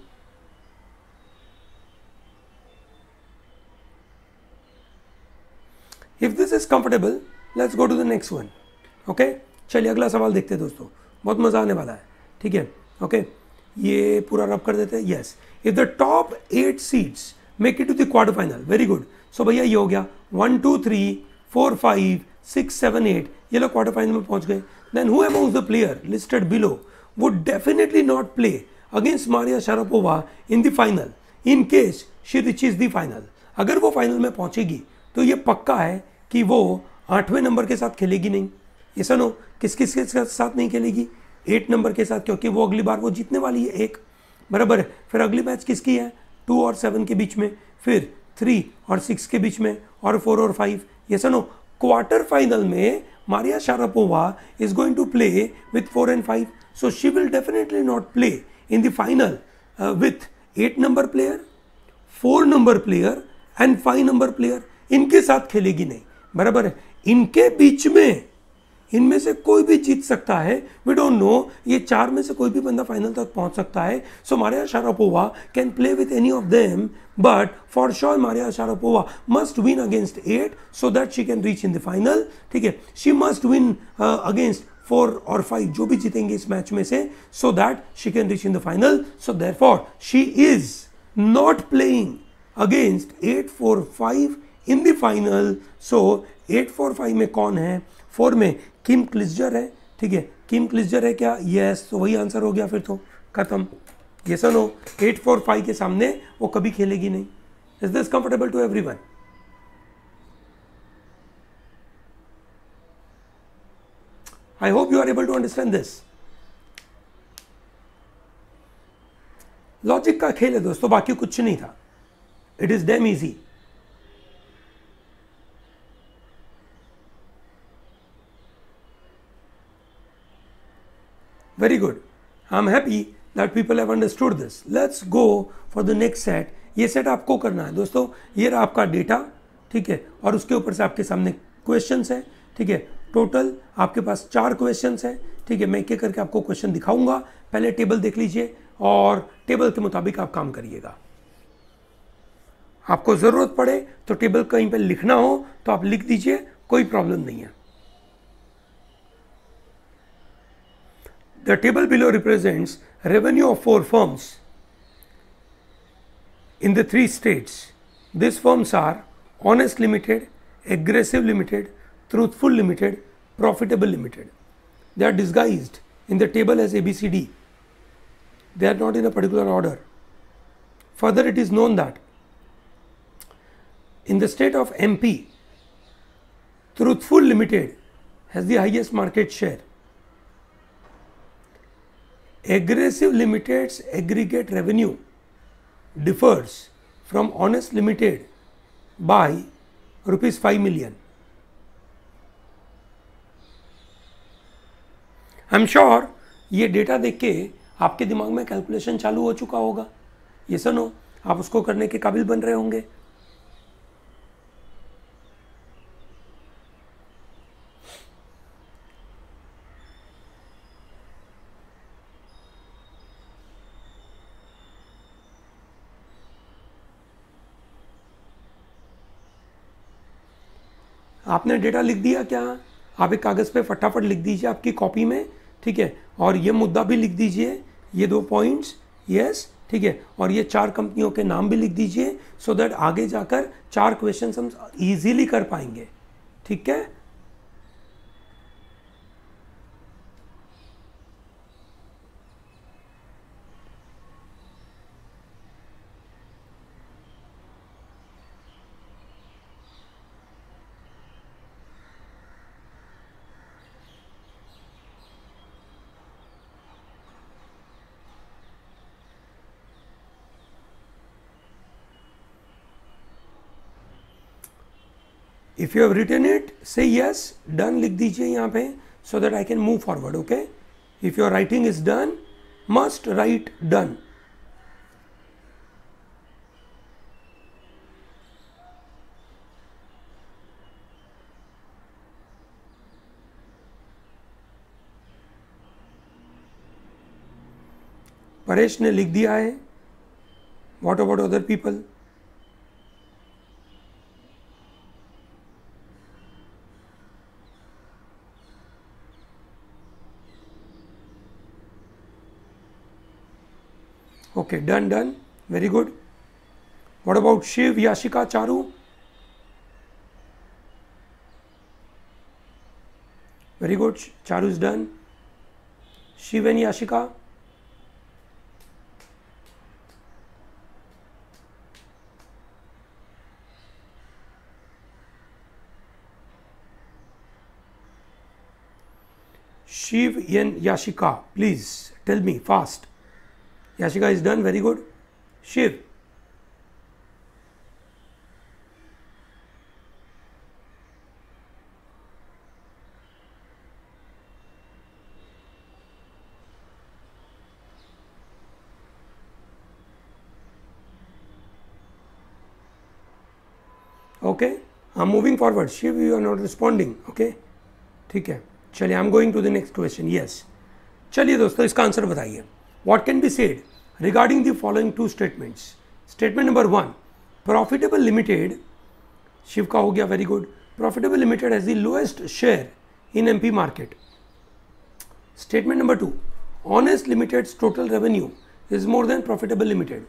If this is comfortable, let's go to the next one. Okay? चलिए अगला सवाल देखते हैं दोस्तों, बहुत मजा आने वाला है, ठीक है, ओके, ये पूरा रब कर देते हैं। Yes, if the top eight seeds make it to the quarter final, very good. So भैया ये हो गया one two three four five six seven eight, ये लोग क्वार्टर फाइनल में पहुंच गए। Then who amongst the player listed below would definitely not play against Maria Sharapova in the final in case she reaches the final. अगर वो final में पहुंचेगी तो ये पक्का है कि वो आठवें नंबर के साथ खेलेगी नहीं, ये सुनो, किस किस के साथ नहीं खेलेगी, एट नंबर के साथ, क्योंकि वो अगली बार वो जीतने वाली है एक, बराबर है। फिर अगली मैच किसकी है, टू और सेवन के बीच में, फिर थ्री और सिक्स के बीच में, और फोर और फाइव, ये सुनो। क्वार्टर फाइनल में Maria Sharapova is going to play with four and five, So she will definitely not play in the final uh, with eight number player, four number player and five number player, इनके साथ खेलेगी नहीं, बराबर है। इनके बीच में इनमें से कोई भी जीत सकता है, वी डोंट नो, ये चार में से कोई भी बंदा फाइनल तक पहुंच सकता है। So Maria Sharapova can play with any of them, but for sure Maria Sharapova must win against eight so that she can reach in the final, ठीक है। She must win against four और five, जो भी जीतेंगे इस match में से, so that she can reach in the final. So therefore she is not playing against eight four five in the final. So eight four five में कौन है, फोर में किम क्लिजर है, ठीक है। किम क्लिजर है क्या? यस, तो वही आंसर हो गया फिर तो, खत्म। यस और नो, एट फोर फाइव के सामने वो कभी खेलेगी नहीं। Is this comfortable to everyone? I hope you are able to understand this. Logic का खेल है दोस्तों, बाकी कुछ नहीं था। It is damn easy. Very good, I am happy that people have understood this. Let's go for the next set. ये set आपको करना है दोस्तों, ये रहा आपका डेटा, ठीक है, और उसके ऊपर से आपके सामने क्वेश्चंस है, ठीक है। टोटल आपके पास चार क्वेश्चंस है, ठीक है। मैं एक एक करके आपको क्वेश्चन दिखाऊंगा, पहले टेबल देख लीजिए और टेबल के मुताबिक आप काम करिएगा। आपको जरूरत पड़े तो टेबल कहीं पे लिखना हो तो आप लिख दीजिए, कोई प्रॉब्लम नहीं है। The table below represents revenue of four firms in the three states. These firms are Honest Limited, Aggressive Limited, Truthful Limited, Profitable Limited. They are disguised in the table as A B C D. They are not in a particular order. Further, it is known that in the state of M P, Truthful Limited has the highest market share. Aggressive Limited's aggregate revenue differs from Honest Limited by rupees five million. I'm sure ये data देख के आपके दिमाग में calculation चालू हो चुका होगा। ये सुनो, आप उसको करने के काबिल बन रहे होंगे। आपने डेटा लिख दिया क्या? आप एक कागज़ पे फटाफट लिख दीजिए आपकी कॉपी में, ठीक है। और ये मुद्दा भी लिख दीजिए, ये दो पॉइंट्स, यस, ठीक है। और ये चार कंपनियों के नाम भी लिख दीजिए, सो दैट आगे जाकर चार क्वेश्चन हम इजीली कर पाएंगे, ठीक है। If you have written it, say yes, done लिख दीजिए यहाँ पे, so that I can move forward, okay? If your writing is done, must write done. Paresh ने लिख दिया है। What about other people? Okay, done, done. Very good. What about Shiv, Yashika, Charu? Very good. Charu is done. Shiv and Yashika. Shiv and Yashika, please tell me fast. Yashika is done, very good. Shiv. Okay, I am moving forward. Shiv, you are not responding. Okay, ठीक है, चलिए I am going to the next question. Yes, चलिए दोस्तों इसका answer बताइए. What can be said regarding the following two statements. Statement number one, profitable limited, Shiv का हो गया, very good. Profitable limited has the lowest share in MP market. Statement number two, honest limited's total revenue is more than profitable limited.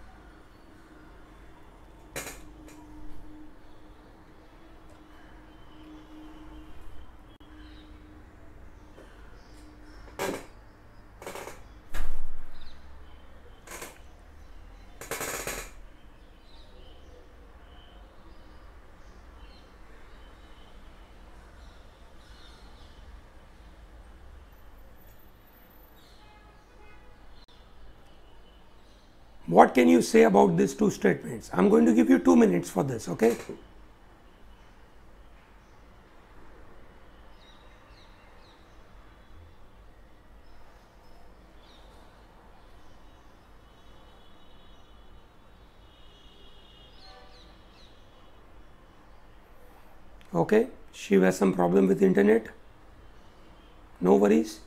What can you say about these two statements? I'm going to give you two minutes for this, okay? Okay, Shiv has some problem with internet. No worries.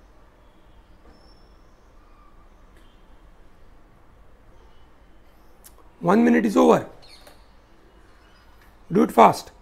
One minute is over. Do it fast.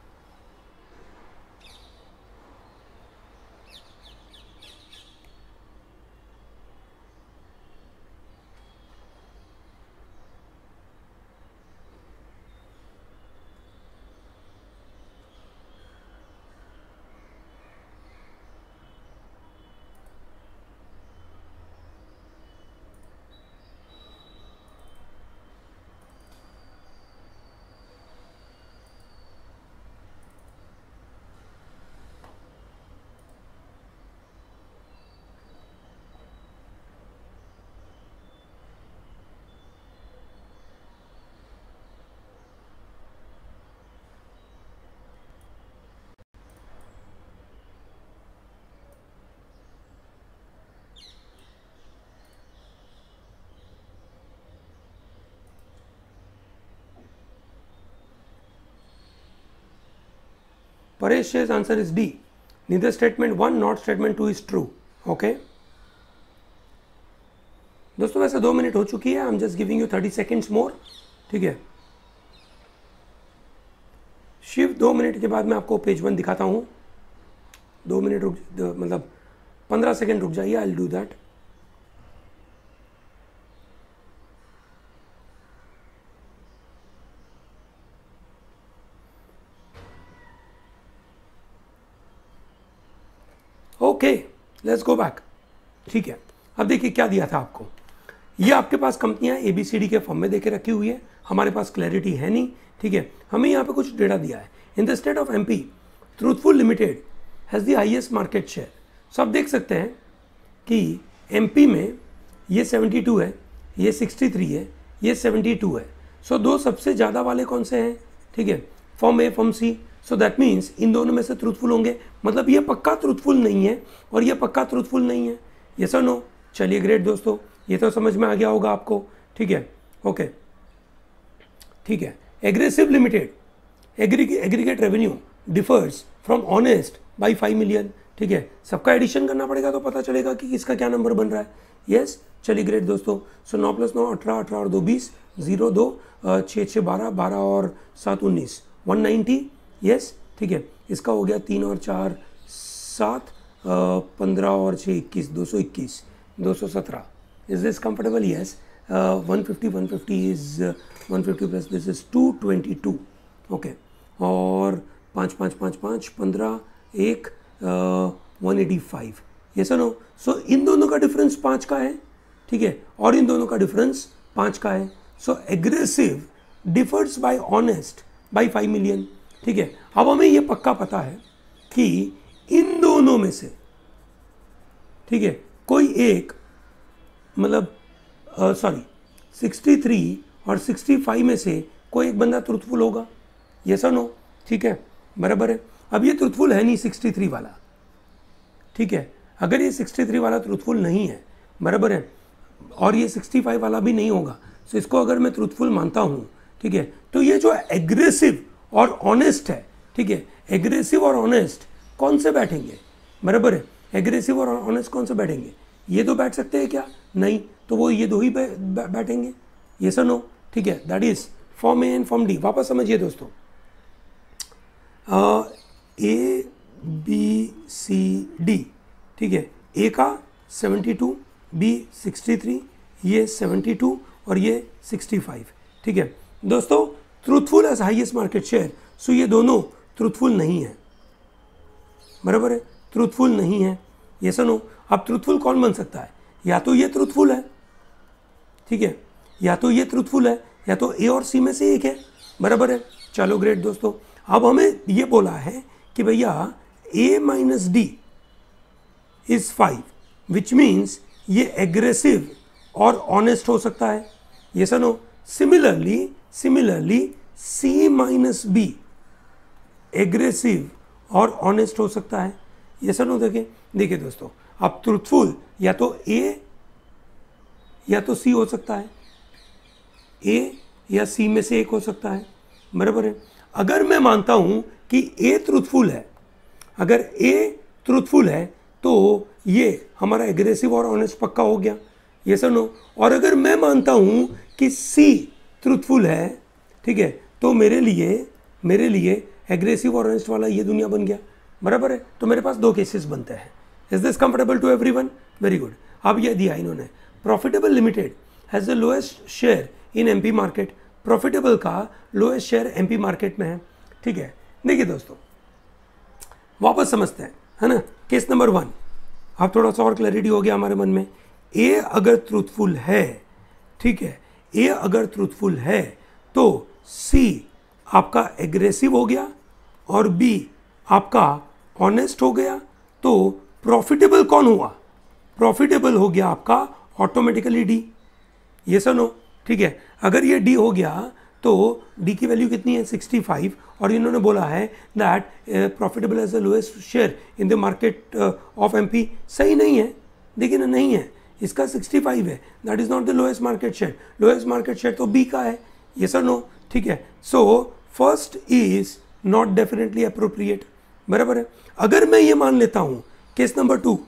Paresh says answer is D. Neither statement one nor statement two is true. Okay. दोस्तों वैसे दो minute हो चुकी है. I am just giving you thirty seconds more. ठीक है, शिव दो minute के बाद मैं आपको पेज वन दिखाता हूँ. दो मिनट रुक, मतलब पंद्रह सेकेंड रुक जाइए. I will do that. Okay, let's go back. ठीक है, अब देखिए क्या दिया था आपको. ये आपके पास कंपनियां एबीसीडी के फॉर्म में देके रखी हुई है. हमारे पास क्लैरिटी है नहीं. ठीक है, हमें यहाँ पे कुछ डेटा दिया है. In the state of MP, truthful limited has the highest market share. So आप देख सकते हैं कि एमपी में ये सेवेंटी टू है, ये सिक्सटी थ्री है, ये सेवेंटी टू है. सो so, दो सबसे ज़्यादा वाले कौन से हैं? ठीक है, form A, form C. So that means इन दोनों में से ट्रूथफुल होंगे. मतलब ये पक्का ट्रूथफुल नहीं है और ये पक्का ट्रूथफुल नहीं है. यस और नो? चलिए ग्रेट दोस्तों, ये तो समझ में आ गया होगा आपको. ठीक है, ओके, ठीक है. Aggressive limited aggregate revenue differs from honest by five million. ठीक है, सबका एडिशन करना पड़ेगा तो पता चलेगा कि किसका क्या नंबर बन रहा है. यस, चलिए ग्रेट दोस्तों. सो नौ प्लस नौ अठारह, अठारह और दो बीस, जीरो दो, छः छः बारह, बारह और सात उन्नीस, वन नाइन्टी. यस, ठीक है. इसका हो गया तीन और चार सात, पंद्रह और छः इक्कीस, दो सौ इक्कीस, दो सौ सत्रह. Is this comfortable? Yes. One fifty, one fifty is one fifty plus this is two twenty two. Okay, और पाँच पाँच पाँच पाँच पंद्रह, एक, वन एटी फाइव. यस और नो? सो इन दोनों का डिफरेंस पाँच का है. ठीक है, और इन दोनों का डिफरेंस पाँच का है. So aggressive differs by honest by five million. ठीक है, अब हमें ये पक्का पता है कि इन दोनों में से, ठीक है, कोई एक, मतलब सॉरी सिक्सटी थ्री और सिक्सटी फाइव में से कोई एक बंदा ट्रूथफुल होगा. यस और नो? ठीक है, बराबर है. अब ये ट्रूथफुल है नहीं सिक्सटी थ्री वाला. ठीक है, अगर ये सिक्सटी थ्री वाला ट्रूथफुल नहीं है, बराबर है, और ये सिक्सटी फाइव वाला भी नहीं होगा, तो इसको अगर मैं ट्रूथफुल मानता हूँ, ठीक है, तो ये जो एग्रेसिव और ऑनेस्ट है, ठीक है, एग्रेसिव और ऑनेस्ट कौन से बैठेंगे, बराबर है, एग्रेसिव और ऑनेस्ट कौन से बैठेंगे, ये दो बैठ सकते हैं क्या, नहीं, तो वो ये दो ही बै, बै, बैठेंगे, ये सर नो, ठीक है, that is form A and form D. वापस समझिए दोस्तों, ए बी सी डी, ठीक है, ए का seventy two, B sixty three, ये सेवेंटी टू और ये सिक्सटी फाइव, ठीक है दोस्तों। Truthful has highest market share, so ये दोनों ट्रूथफुल नहीं है, बराबर है, ट्रूथफुल नहीं है, ये सुनो। अब ट्रूथफुल कौन बन सकता है, या तो ये ट्रूथफुल है, ठीक है, या तो ये ट्रूथफुल है, या तो ए और सी में से एक है, बराबर है। चलो ग्रेट दोस्तों, अब हमें ये बोला है कि भैया A minus D is five, which means ये एग्रेसिव और ऑनेस्ट हो सकता है, ये सुनो। Similarly similarly C minus B aggressive और ऑनेस्ट हो सकता है, ये सुनो। देखिए देखिए दोस्तों, अब ट्रूथफुल या तो ए या तो सी हो सकता है, ए या सी में से एक हो सकता है, बराबर है। अगर मैं मानता हूं कि ए ट्रूथफुल है, अगर ए ट्रूथफुल है तो ये हमारा एग्रेसिव और ऑनेस्ट पक्का हो गया, ये सुनो। और अगर मैं मानता हूं कि सी ट्रूथफुल है, ठीक है, तो मेरे लिए मेरे लिए एग्रेसिव और ऑनेस्ट वाला ये दुनिया बन गया, बराबर है। तो मेरे पास दो केसेस बनते हैं। Is this comfortable to everyone? Very good. अब ये दिया इन्होंने, profitable limited has the lowest share in MP market. Profitable का लोएस्ट शेयर एमपी मार्केट में है, ठीक है। देखिए दोस्तों, वापस समझते हैं, है ना। केस नंबर वन, अब थोड़ा सा और क्लैरिटी हो गया हमारे मन में। ए अगर ट्रूथफुल है, ठीक है, ए अगर ट्रूथफुल है तो सी आपका एग्रेसिव हो गया और बी आपका ऑनेस्ट हो गया, तो प्रॉफिटेबल कौन हुआ? प्रॉफिटेबल हो गया आपका ऑटोमेटिकली डी, ये सुनो, ठीक है। अगर ये डी हो गया तो डी की वैल्यू कितनी है? सिक्सटी फाइव, और इन्होंने बोला है that profitable has the lowest share in the market of MP. सही नहीं है, देखिए ना, नहीं है, इसका सिक्सटी फाइव है, that is not the lowest market share. Lowest market share तो बी का है, ये सर नो, ठीक है। So first is not definitely appropriate, बराबर है। अगर मैं ये मान लेता हूं case number two,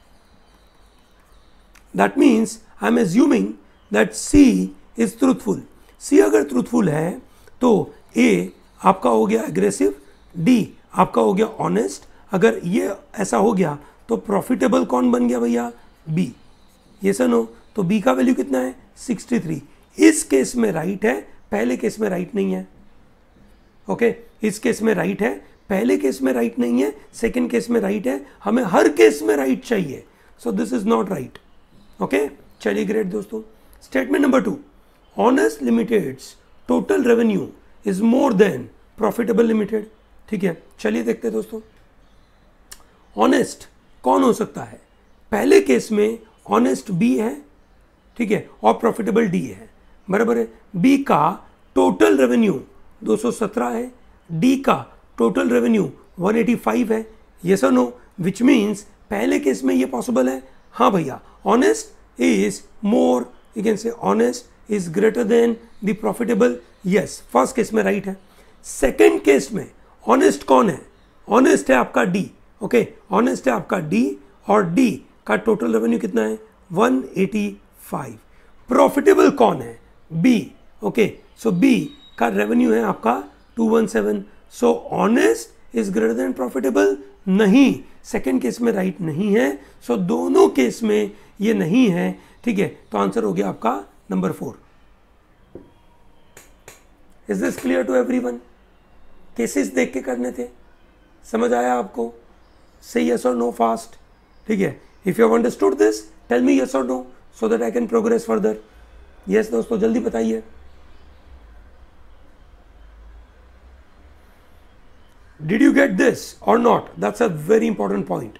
that means I am assuming that C is truthful. C अगर ट्रूथफुल है तो ए आपका हो गया एग्रेसिव, डी आपका हो गया ऑनेस्ट। अगर ये ऐसा हो गया तो प्रॉफिटेबल कौन बन गया भैया? बी, ये सुनो। तो बी का वैल्यू कितना है? Sixty three. इस केस में राइट है, पहले केस में राइट नहीं है, ओके। इस केस में राइट है, पहले केस में राइट नहीं है, सेकंड केस में राइट है। हमें हर केस में राइट चाहिए, so this is not right, okay. चलिए ग्रेट दोस्तों, statement number two, honest limited's total revenue is more than profitable limited, ठीक है। चलिए देखते हैं दोस्तों, ऑनेस्ट कौन हो सकता है? पहले केस में ऑनेस्ट बी है, ठीक है, और प्रॉफिटेबल डी है, बराबर है। बी का टोटल रेवेन्यू दो सौ सत्रह है, डी का टोटल रेवेन्यू एक सौ पचासी है, यस और नो, विच मीन्स पहले केस में ये पॉसिबल है। हाँ भैया, honest is more, you can say honest is greater than the profitable, yes, first case में राइट है। सेकेंड केस में ऑनेस्ट कौन है? ऑनेस्ट है आपका डी, ओके, ऑनेस्ट है आपका डी, और डी का टोटल रेवेन्यू कितना है? एक सौ पचासी। प्रॉफिटेबल कौन है? बी, ओके, सो बी का रेवेन्यू है आपका दो सौ सत्रह। So honest is greater than profitable? नहीं, सेकेंड केस में राइट नहीं है, सो so दोनों केस में ये नहीं है, ठीक है। तो आंसर हो गया आपका number four. Is this clear to everyone? Cases देख के करने थे, समझ आया आपको? से यस और नो फास्ट, ठीक है। If you have understood this, tell me yes और no so that I can progress further. Yes दोस्तों, जल्दी बताइए। Did you get this or not? That's a very important point.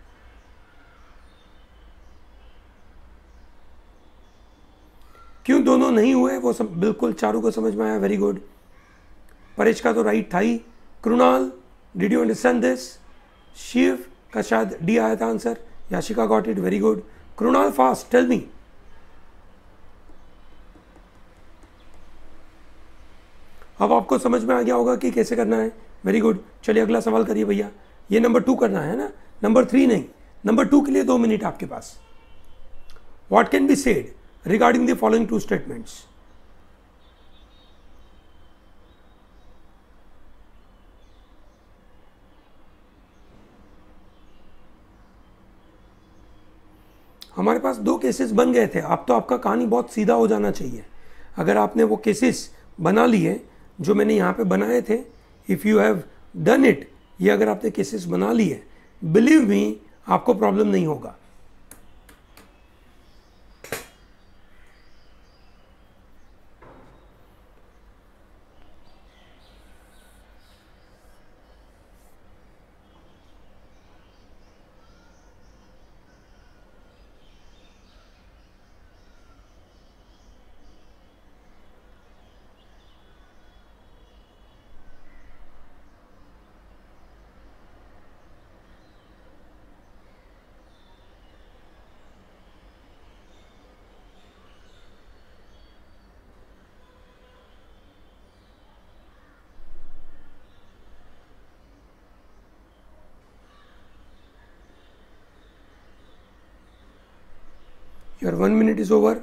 क्यों दोनों नहीं हुए वो सब बिल्कुल चारों को समझ में आया, वेरी गुड। परेश का तो राइट था ही। Krunal, did you understand this? Shiv का शायद डी आया था answer. Yashika got it, very good. Krunal fast, tell me. अब आपको समझ में आ गया होगा कि कैसे करना है। वेरी गुड, चलिए अगला सवाल करिए भैया। ये नंबर टू करना है ना, नंबर थ्री नहीं, नंबर टू के लिए दो मिनट आपके पास। What can be said regarding the following two statements? हमारे पास दो केसेस बन गए थे। अब तो आपका कहानी बहुत सीधा हो जाना चाहिए। अगर आपने वो केसेस बना लिए जो मैंने यहाँ पे बनाए थे, if you have done it, ये अगर आपने केसेस बना लिए, बिलीव मी आपको प्रॉब्लम नहीं होगा। Your one minute is over.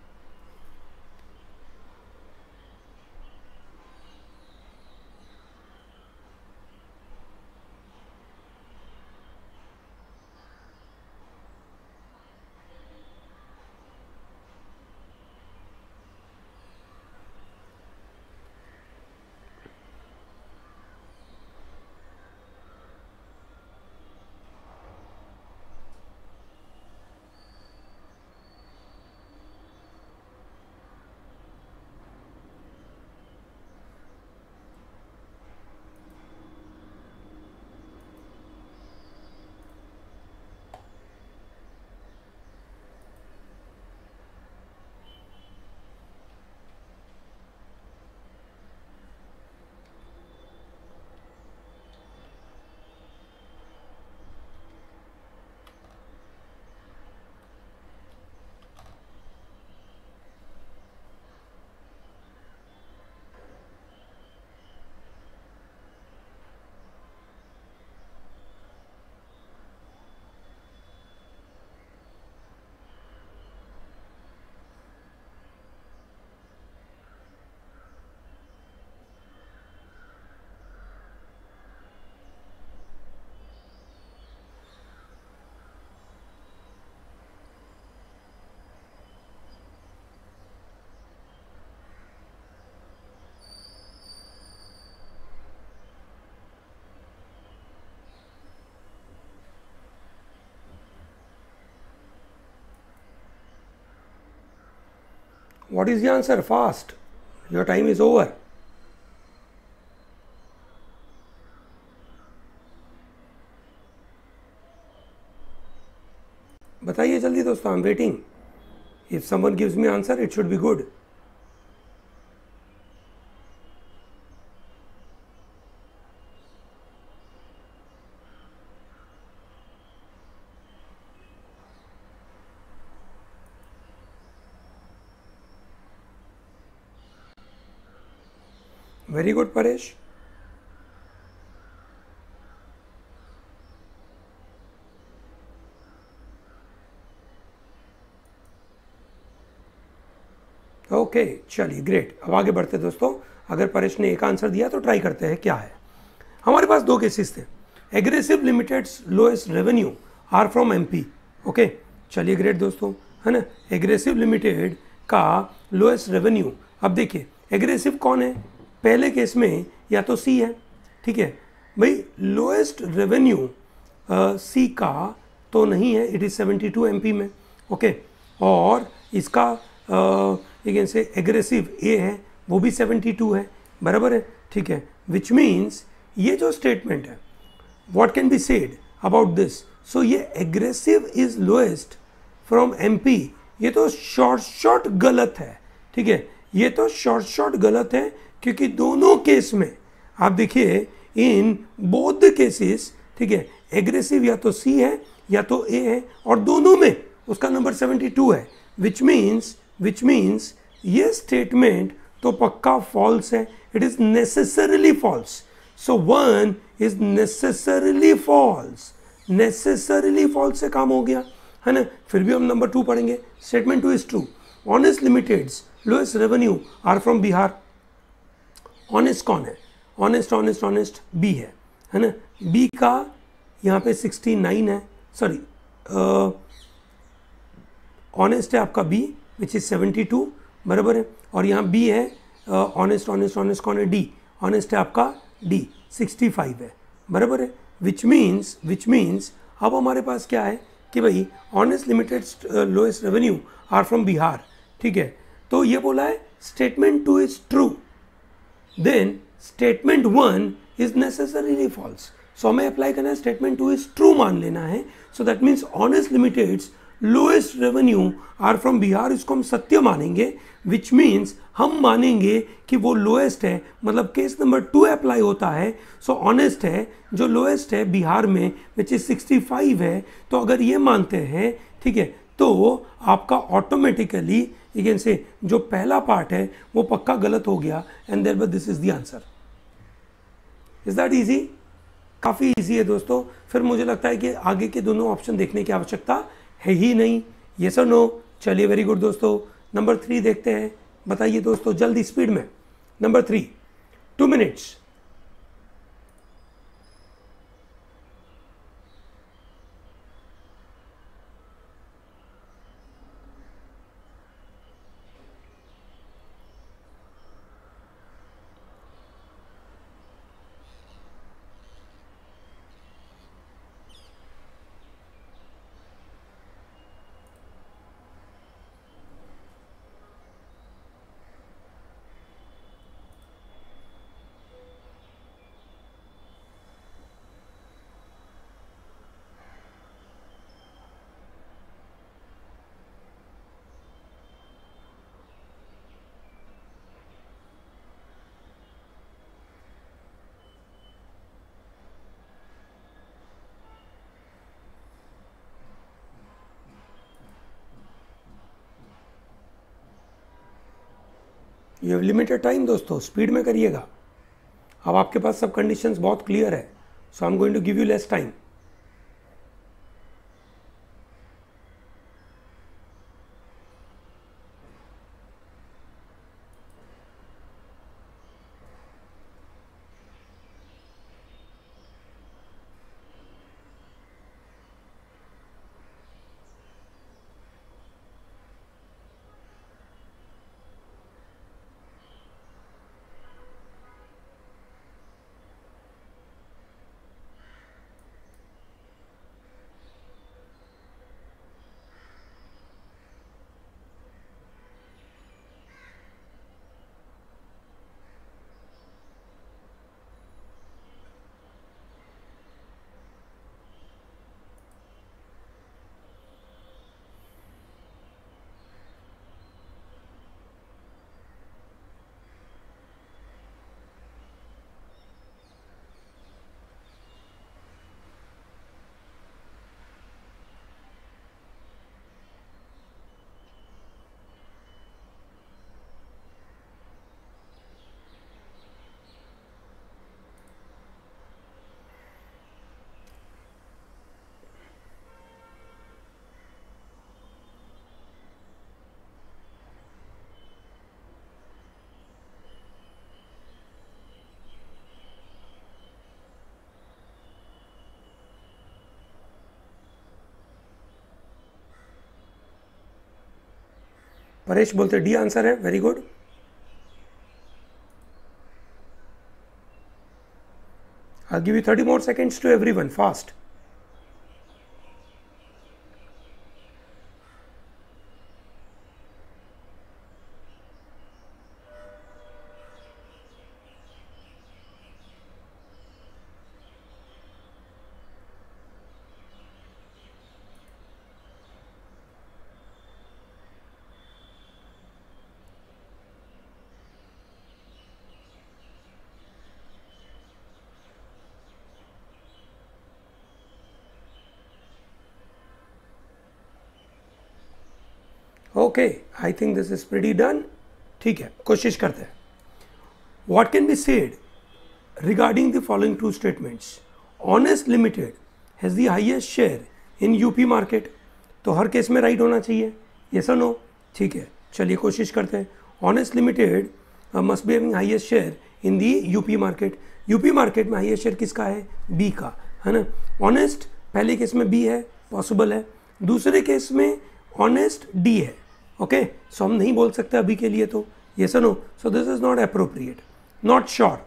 What is the answer? Fast. Your time is over. बताइए जल्दी दोस्तों, I am waiting. If someone gives me answer, it should be good. Very good, Paresh. Okay okay, चलिए great. अब आगे बढ़ते दोस्तों. अगर परेश ने एक आंसर दिया तो ट्राई करते हैं क्या है. हमारे पास दो केसेस थे. Aggressive limited's lowest revenue are from MP. Okay चलिए ग्रेट दोस्तों, है ना. एग्रेसिव लिमिटेड का लोएस्ट रेवेन्यू. अब देखिए एग्रेसिव कौन है. पहले केस में या तो सी है, ठीक है भाई. लोएस्ट रेवेन्यू सी का तो नहीं है, it is seventy two MP में. ओके okay, और इसका लेकिन से एग्रेसिव ए है वो भी सेवेंटी टू है, बराबर है, ठीक है. विच मीन्स ये जो स्टेटमेंट है, what can be said about this. So ये aggressive is lowest from MP, ये तो शॉर्ट शॉर्ट गलत है, ठीक है. ये तो शॉर्ट शॉर्ट गलत है क्योंकि दोनों केस में आप देखिए इन बोथ द केसेस, ठीक है, एग्रेसिव या तो सी है या तो ए है और दोनों में उसका नंबर सेवेंटी टू है. विच मीन्स विच मीन्स ये स्टेटमेंट तो पक्का फॉल्स है. it is necessarily false. So one is necessarily false. necessarily false से काम हो गया है ना. फिर भी हम नंबर टू पढ़ेंगे. Statement two is true. Honest limited's lowest revenue are from Bihar. Honest कौन है? ऑनेस्ट ऑनेस्ट ऑनेस्ट बी है है ना. बी का यहाँ पे सिक्सटी नाइन है, सॉरी ऑनेस्ट है आपका B which is seventy two, बराबर है. और यहाँ बी है ऑनेस्ट ऑनेस्ट ऑनेस्ट कौन है? डी. ऑनेस्ट है आपका डी, सिक्सटी फाइव है, बराबर है. विच मीन्स विच मीन्स अब हमारे पास क्या है कि भाई honest limited lowest revenue are from Bihar. ठीक है, तो ये बोला है statement two is true, then statement one is necessarily false. So हमें अप्लाई करना है स्टेटमेंट टू इज ट्रू मान लेना है. So that means honest limited's lowest revenue are from Bihar, इसको हम सत्य मानेंगे. विच मीन्स हम मानेंगे कि वो लोएस्ट है, मतलब केस नंबर टू अप्लाई होता है. सो so, ऑनेस्ट है, जो लोएस्ट है बिहार में विच इज सिक्सटी फाइव है. तो अगर ये मानते हैं, ठीक है, तो आपका ऑटोमेटिकली यू कैन से जो पहला पार्ट है वो पक्का गलत हो गया. And there but this is the answer. Is that easy? काफ़ी इजी है दोस्तों. फिर मुझे लगता है कि आगे के दोनों ऑप्शन देखने की आवश्यकता है ही नहीं. येस और नो? चलिए, वेरी गुड दोस्तों. नंबर थ्री देखते हैं. बताइए दोस्तों जल्दी स्पीड में. Number three, two minutes. You have limited time दोस्तों, स्पीड में करिएगा. अब आपके पास सब कंडीशंस बहुत क्लियर है. So I am going to give you less time. Paresh बोलते डी आंसर है. Very good. I'll give you thirty more seconds to everyone. Fast. Okay, I think this is pretty done. ठीक है, कोशिश करते हैं. What can be said regarding the following two statements? Honest Limited has the highest share in U P market. तो हर case में right होना चाहिए, yes or no? ठीक है, चलिए कोशिश करते हैं. Honest Limited uh, must be having highest share in the U P market. U P market में highest share किसका है? B का, है ना. Honest पहले केस में B है, पॉसिबल है. दूसरे केस में Honest D है. ओके, सो हम नहीं बोल सकते अभी के लिए तो, yes or no? So this is not appropriate. Not sure.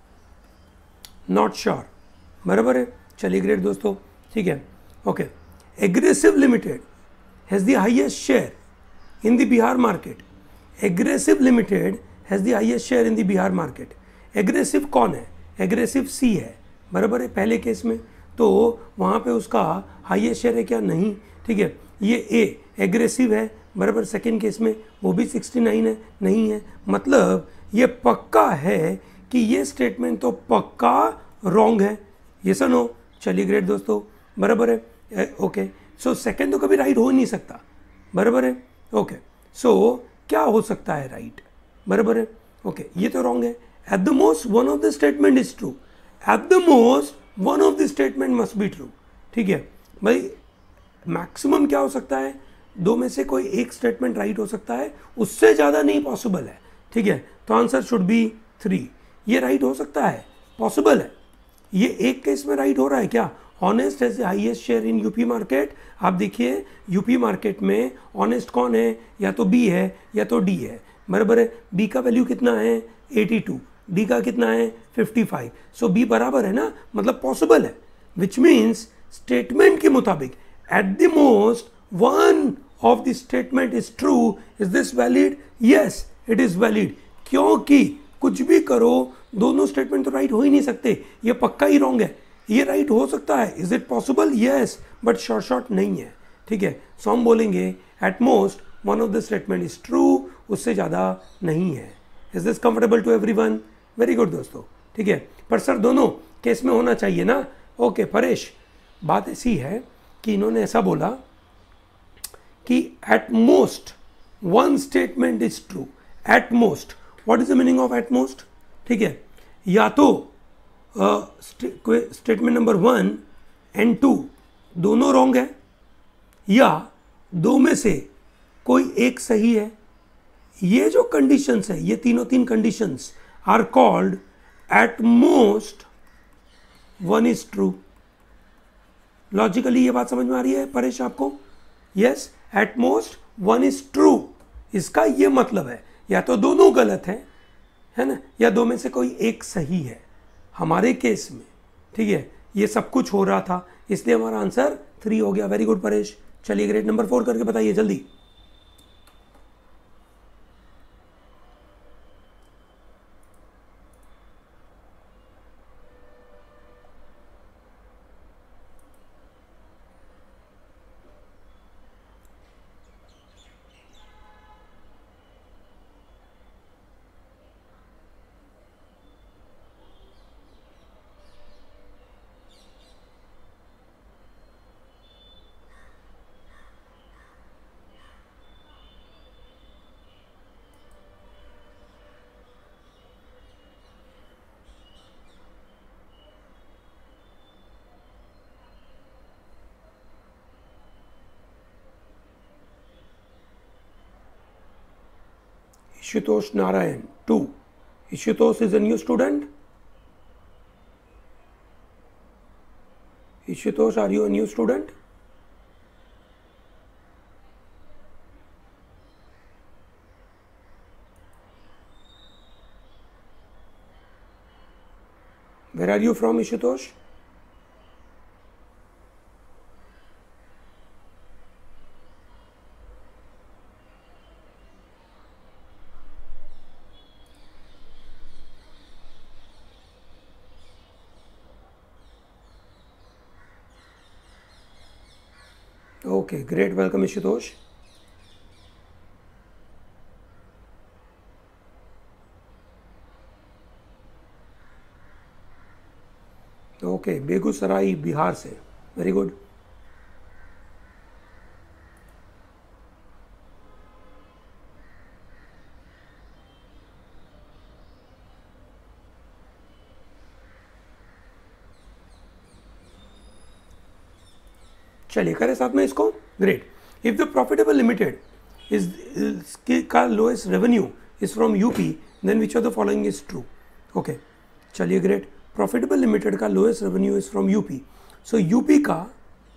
Not sure, बराबर है. चलिए ग्रेट दोस्तों, ठीक है. Okay, aggressive limited has the highest share in the Bihar market. Aggressive limited has the highest share in the Bihar market. Aggressive कौन है? Aggressive सी है, बराबर है. पहले केस में तो वहाँ पे उसका हाईएस्ट शेयर है क्या? नहीं, ठीक है. ये ए एग्रेसिव है, बराबर. सेकेंड केस में वो भी सिक्सटी नाइन है, नहीं है. मतलब ये पक्का है कि ये स्टेटमेंट तो पक्का रॉन्ग है, ये सर नो. चलिए ग्रेट दोस्तों, बराबर है. ओके, सो सेकंड तो कभी राइट हो ही नहीं सकता, बराबर है. ओके, सो क्या हो सकता है राइट, बराबर है. ओके, ये तो रॉन्ग है. At the most one of the statement is true. At the most one of the statement must be true. ठीक है भाई, मैक्सिमम क्या हो सकता है? दो में से कोई एक स्टेटमेंट राइट हो सकता है, उससे ज़्यादा नहीं पॉसिबल है. ठीक है, तो आंसर शुड बी थ्री. ये राइट हो सकता है, पॉसिबल है. ये एक केस में राइट हो रहा है क्या? Honest has the highest share in UP market. आप देखिए यूपी मार्केट में ऑनेस्ट कौन है? या तो बी है या तो डी है, बराबर है. बी का वैल्यू कितना है? Eighty two. डी का कितना है? Fifty five. सो बी बराबर है ना, मतलब पॉसिबल है. विच मीन्स स्टेटमेंट के मुताबिक at the most one of the statement is true. Is this valid? Yes, it is valid. क्योंकि कुछ भी करो, दोनों स्टेटमेंट तो राइट हो ही नहीं सकते. ये पक्का ही रॉन्ग है. ये राइट हो सकता है, is it possible? Yes, but short short नहीं है. ठीक है, सो हम बोलेंगे at most one of the statement is true, उससे ज़्यादा नहीं है. Is this comfortable to everyone? Very good दोस्तों, ठीक है. पर सर दोनों केस में होना चाहिए ना. ओके परेश, बात ऐसी है कि इन्होंने ऐसा बोला कि at most one statement is true. At most, what is the meaning of at most? ठीक है, या तो statement number one and two दोनों रॉन्ग है, या दो में से कोई एक सही है. ये जो कंडीशंस है, ये तीनों तीन conditions are called at most one is true. Logically ये बात समझ में आ रही है परेश आपको? Yes, at most one is true. इसका ये मतलब है या तो दोनों गलत है, है ना, या दो में से कोई एक सही है. हमारे केस में, ठीक है, ये सब कुछ हो रहा था, इसलिए हमारा आंसर थ्री हो गया. Very good Paresh. चलिए ग्रेड नंबर फोर करके बताइए जल्दी. Ishutosh Narayan, two. Ishutosh is a new student. Ishutosh, are you a new student? Where are you from, Ishutosh? Okay, great. Welcome, Ishutosh. Okay, Begusarai Bihar से. Very good. चलिए करें साथ में इसको, great. If the profitable limited is का lowest revenue is from UP, then which of the following is true. Okay, चलिए great. Profitable limited का lowest revenue is from UP, so UP का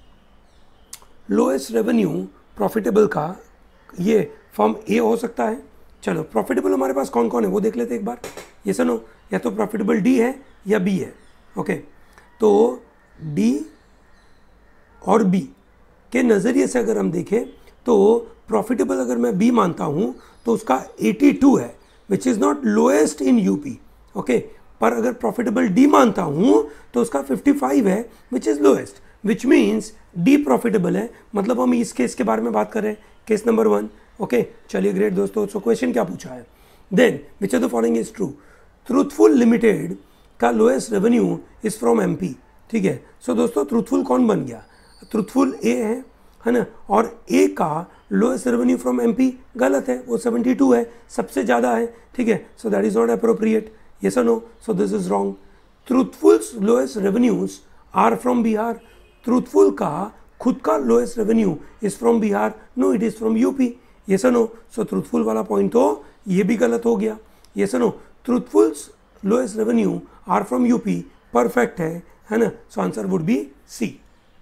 lowest revenue profitable का ये form ए हो सकता है। चलो प्रॉफिटेबल हमारे पास कौन कौन है वो देख लेते हैं एक बार, ये सुनो, या तो प्रॉफिटेबल डी है या बी है। ओके, तो डी और बी के नज़रिए से अगर हम देखें तो प्रॉफिटेबल अगर मैं बी मानता हूँ तो उसका बयासी है, which is not lowest in UP. Okay, पर अगर प्रॉफिटेबल डी मानता हूँ तो उसका पचपन है, which is lowest, which means the profitable है। मतलब हम इस केस के बारे में बात कर रहे हैं, केस नंबर वन। ओके, चलिए ग्रेट दोस्तों। सो क्वेश्चन क्या पूछा है, then which of the following is true. Truthful limited का lowest revenue is from MP, ठीक है। सो so, दोस्तों ट्रूथफुल कौन बन गया, ट्रूथफुल ए है, है ना, और ए का लोएस्ट रेवेन्यू फ्रॉम एमपी गलत है, वो बहत्तर है, सबसे ज़्यादा है, ठीक है। So that is not appropriate, yes और no, so this is wrong. Truthful's lowest revenues are from Bihar, truthful का खुद का lowest revenue is from Bihar, no it is from UP, yes और नो। सो ट्रूथफुल वाला पॉइंट तो ये भी गलत हो गया, यस और no. Truthful's lowest revenue are from UP perfect है, है ना, so answer would be C.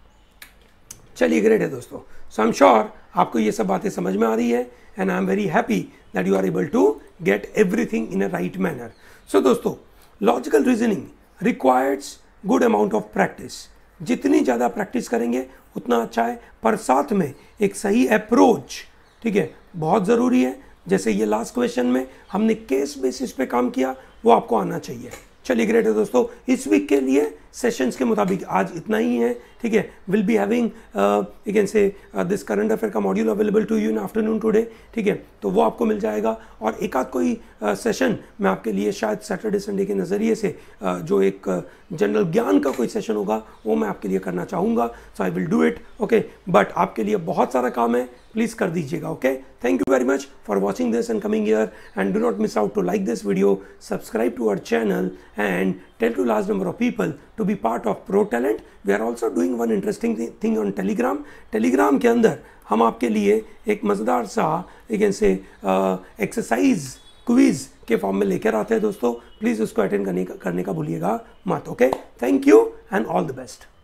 चलिए ग्रेट है दोस्तों। सो आई एम श्योर आपको ये सब बातें समझ में आ रही है, and I am very happy that you are able to get everything in a right manner. So दोस्तों logical reasoning requires good amount of practice, जितनी ज़्यादा प्रैक्टिस करेंगे उतना अच्छा है, पर साथ में एक सही अप्रोच, ठीक है, बहुत ज़रूरी है। जैसे ये लास्ट क्वेश्चन में हमने केस बेसिस पे काम किया, वो आपको आना चाहिए। चलिए ग्रेट है दोस्तों, इस वीक के लिए सेशंस के मुताबिक आज इतना ही है, ठीक है। Will be having you can say this current affair का module available to you in afternoon today, ठीक है, तो वो आपको मिल जाएगा। और एक आध कोई सेशन uh, मैं आपके लिए शायद सैटरडे संडे के नज़रिए से uh, जो एक जनरल uh, ज्ञान का कोई सेशन होगा वो मैं आपके लिए करना चाहूँगा, so I will do it, okay. But आपके लिए बहुत सारा काम है, प्लीज़ कर दीजिएगा, okay. Thank you very much for watching this and coming here, and do not miss out to like this video, subscribe to our channel and tell to large number of people to be part of Pro Talent. We are also doing one interesting thing on Telegram. Telegram के अंदर हम आपके लिए एक मज़ेदार सा you can say exercise quiz के form में लेकर आते हैं दोस्तों, प्लीज़ उसको अटेंड करने का करने का भूलिएगा मत, okay. Thank you and all the best.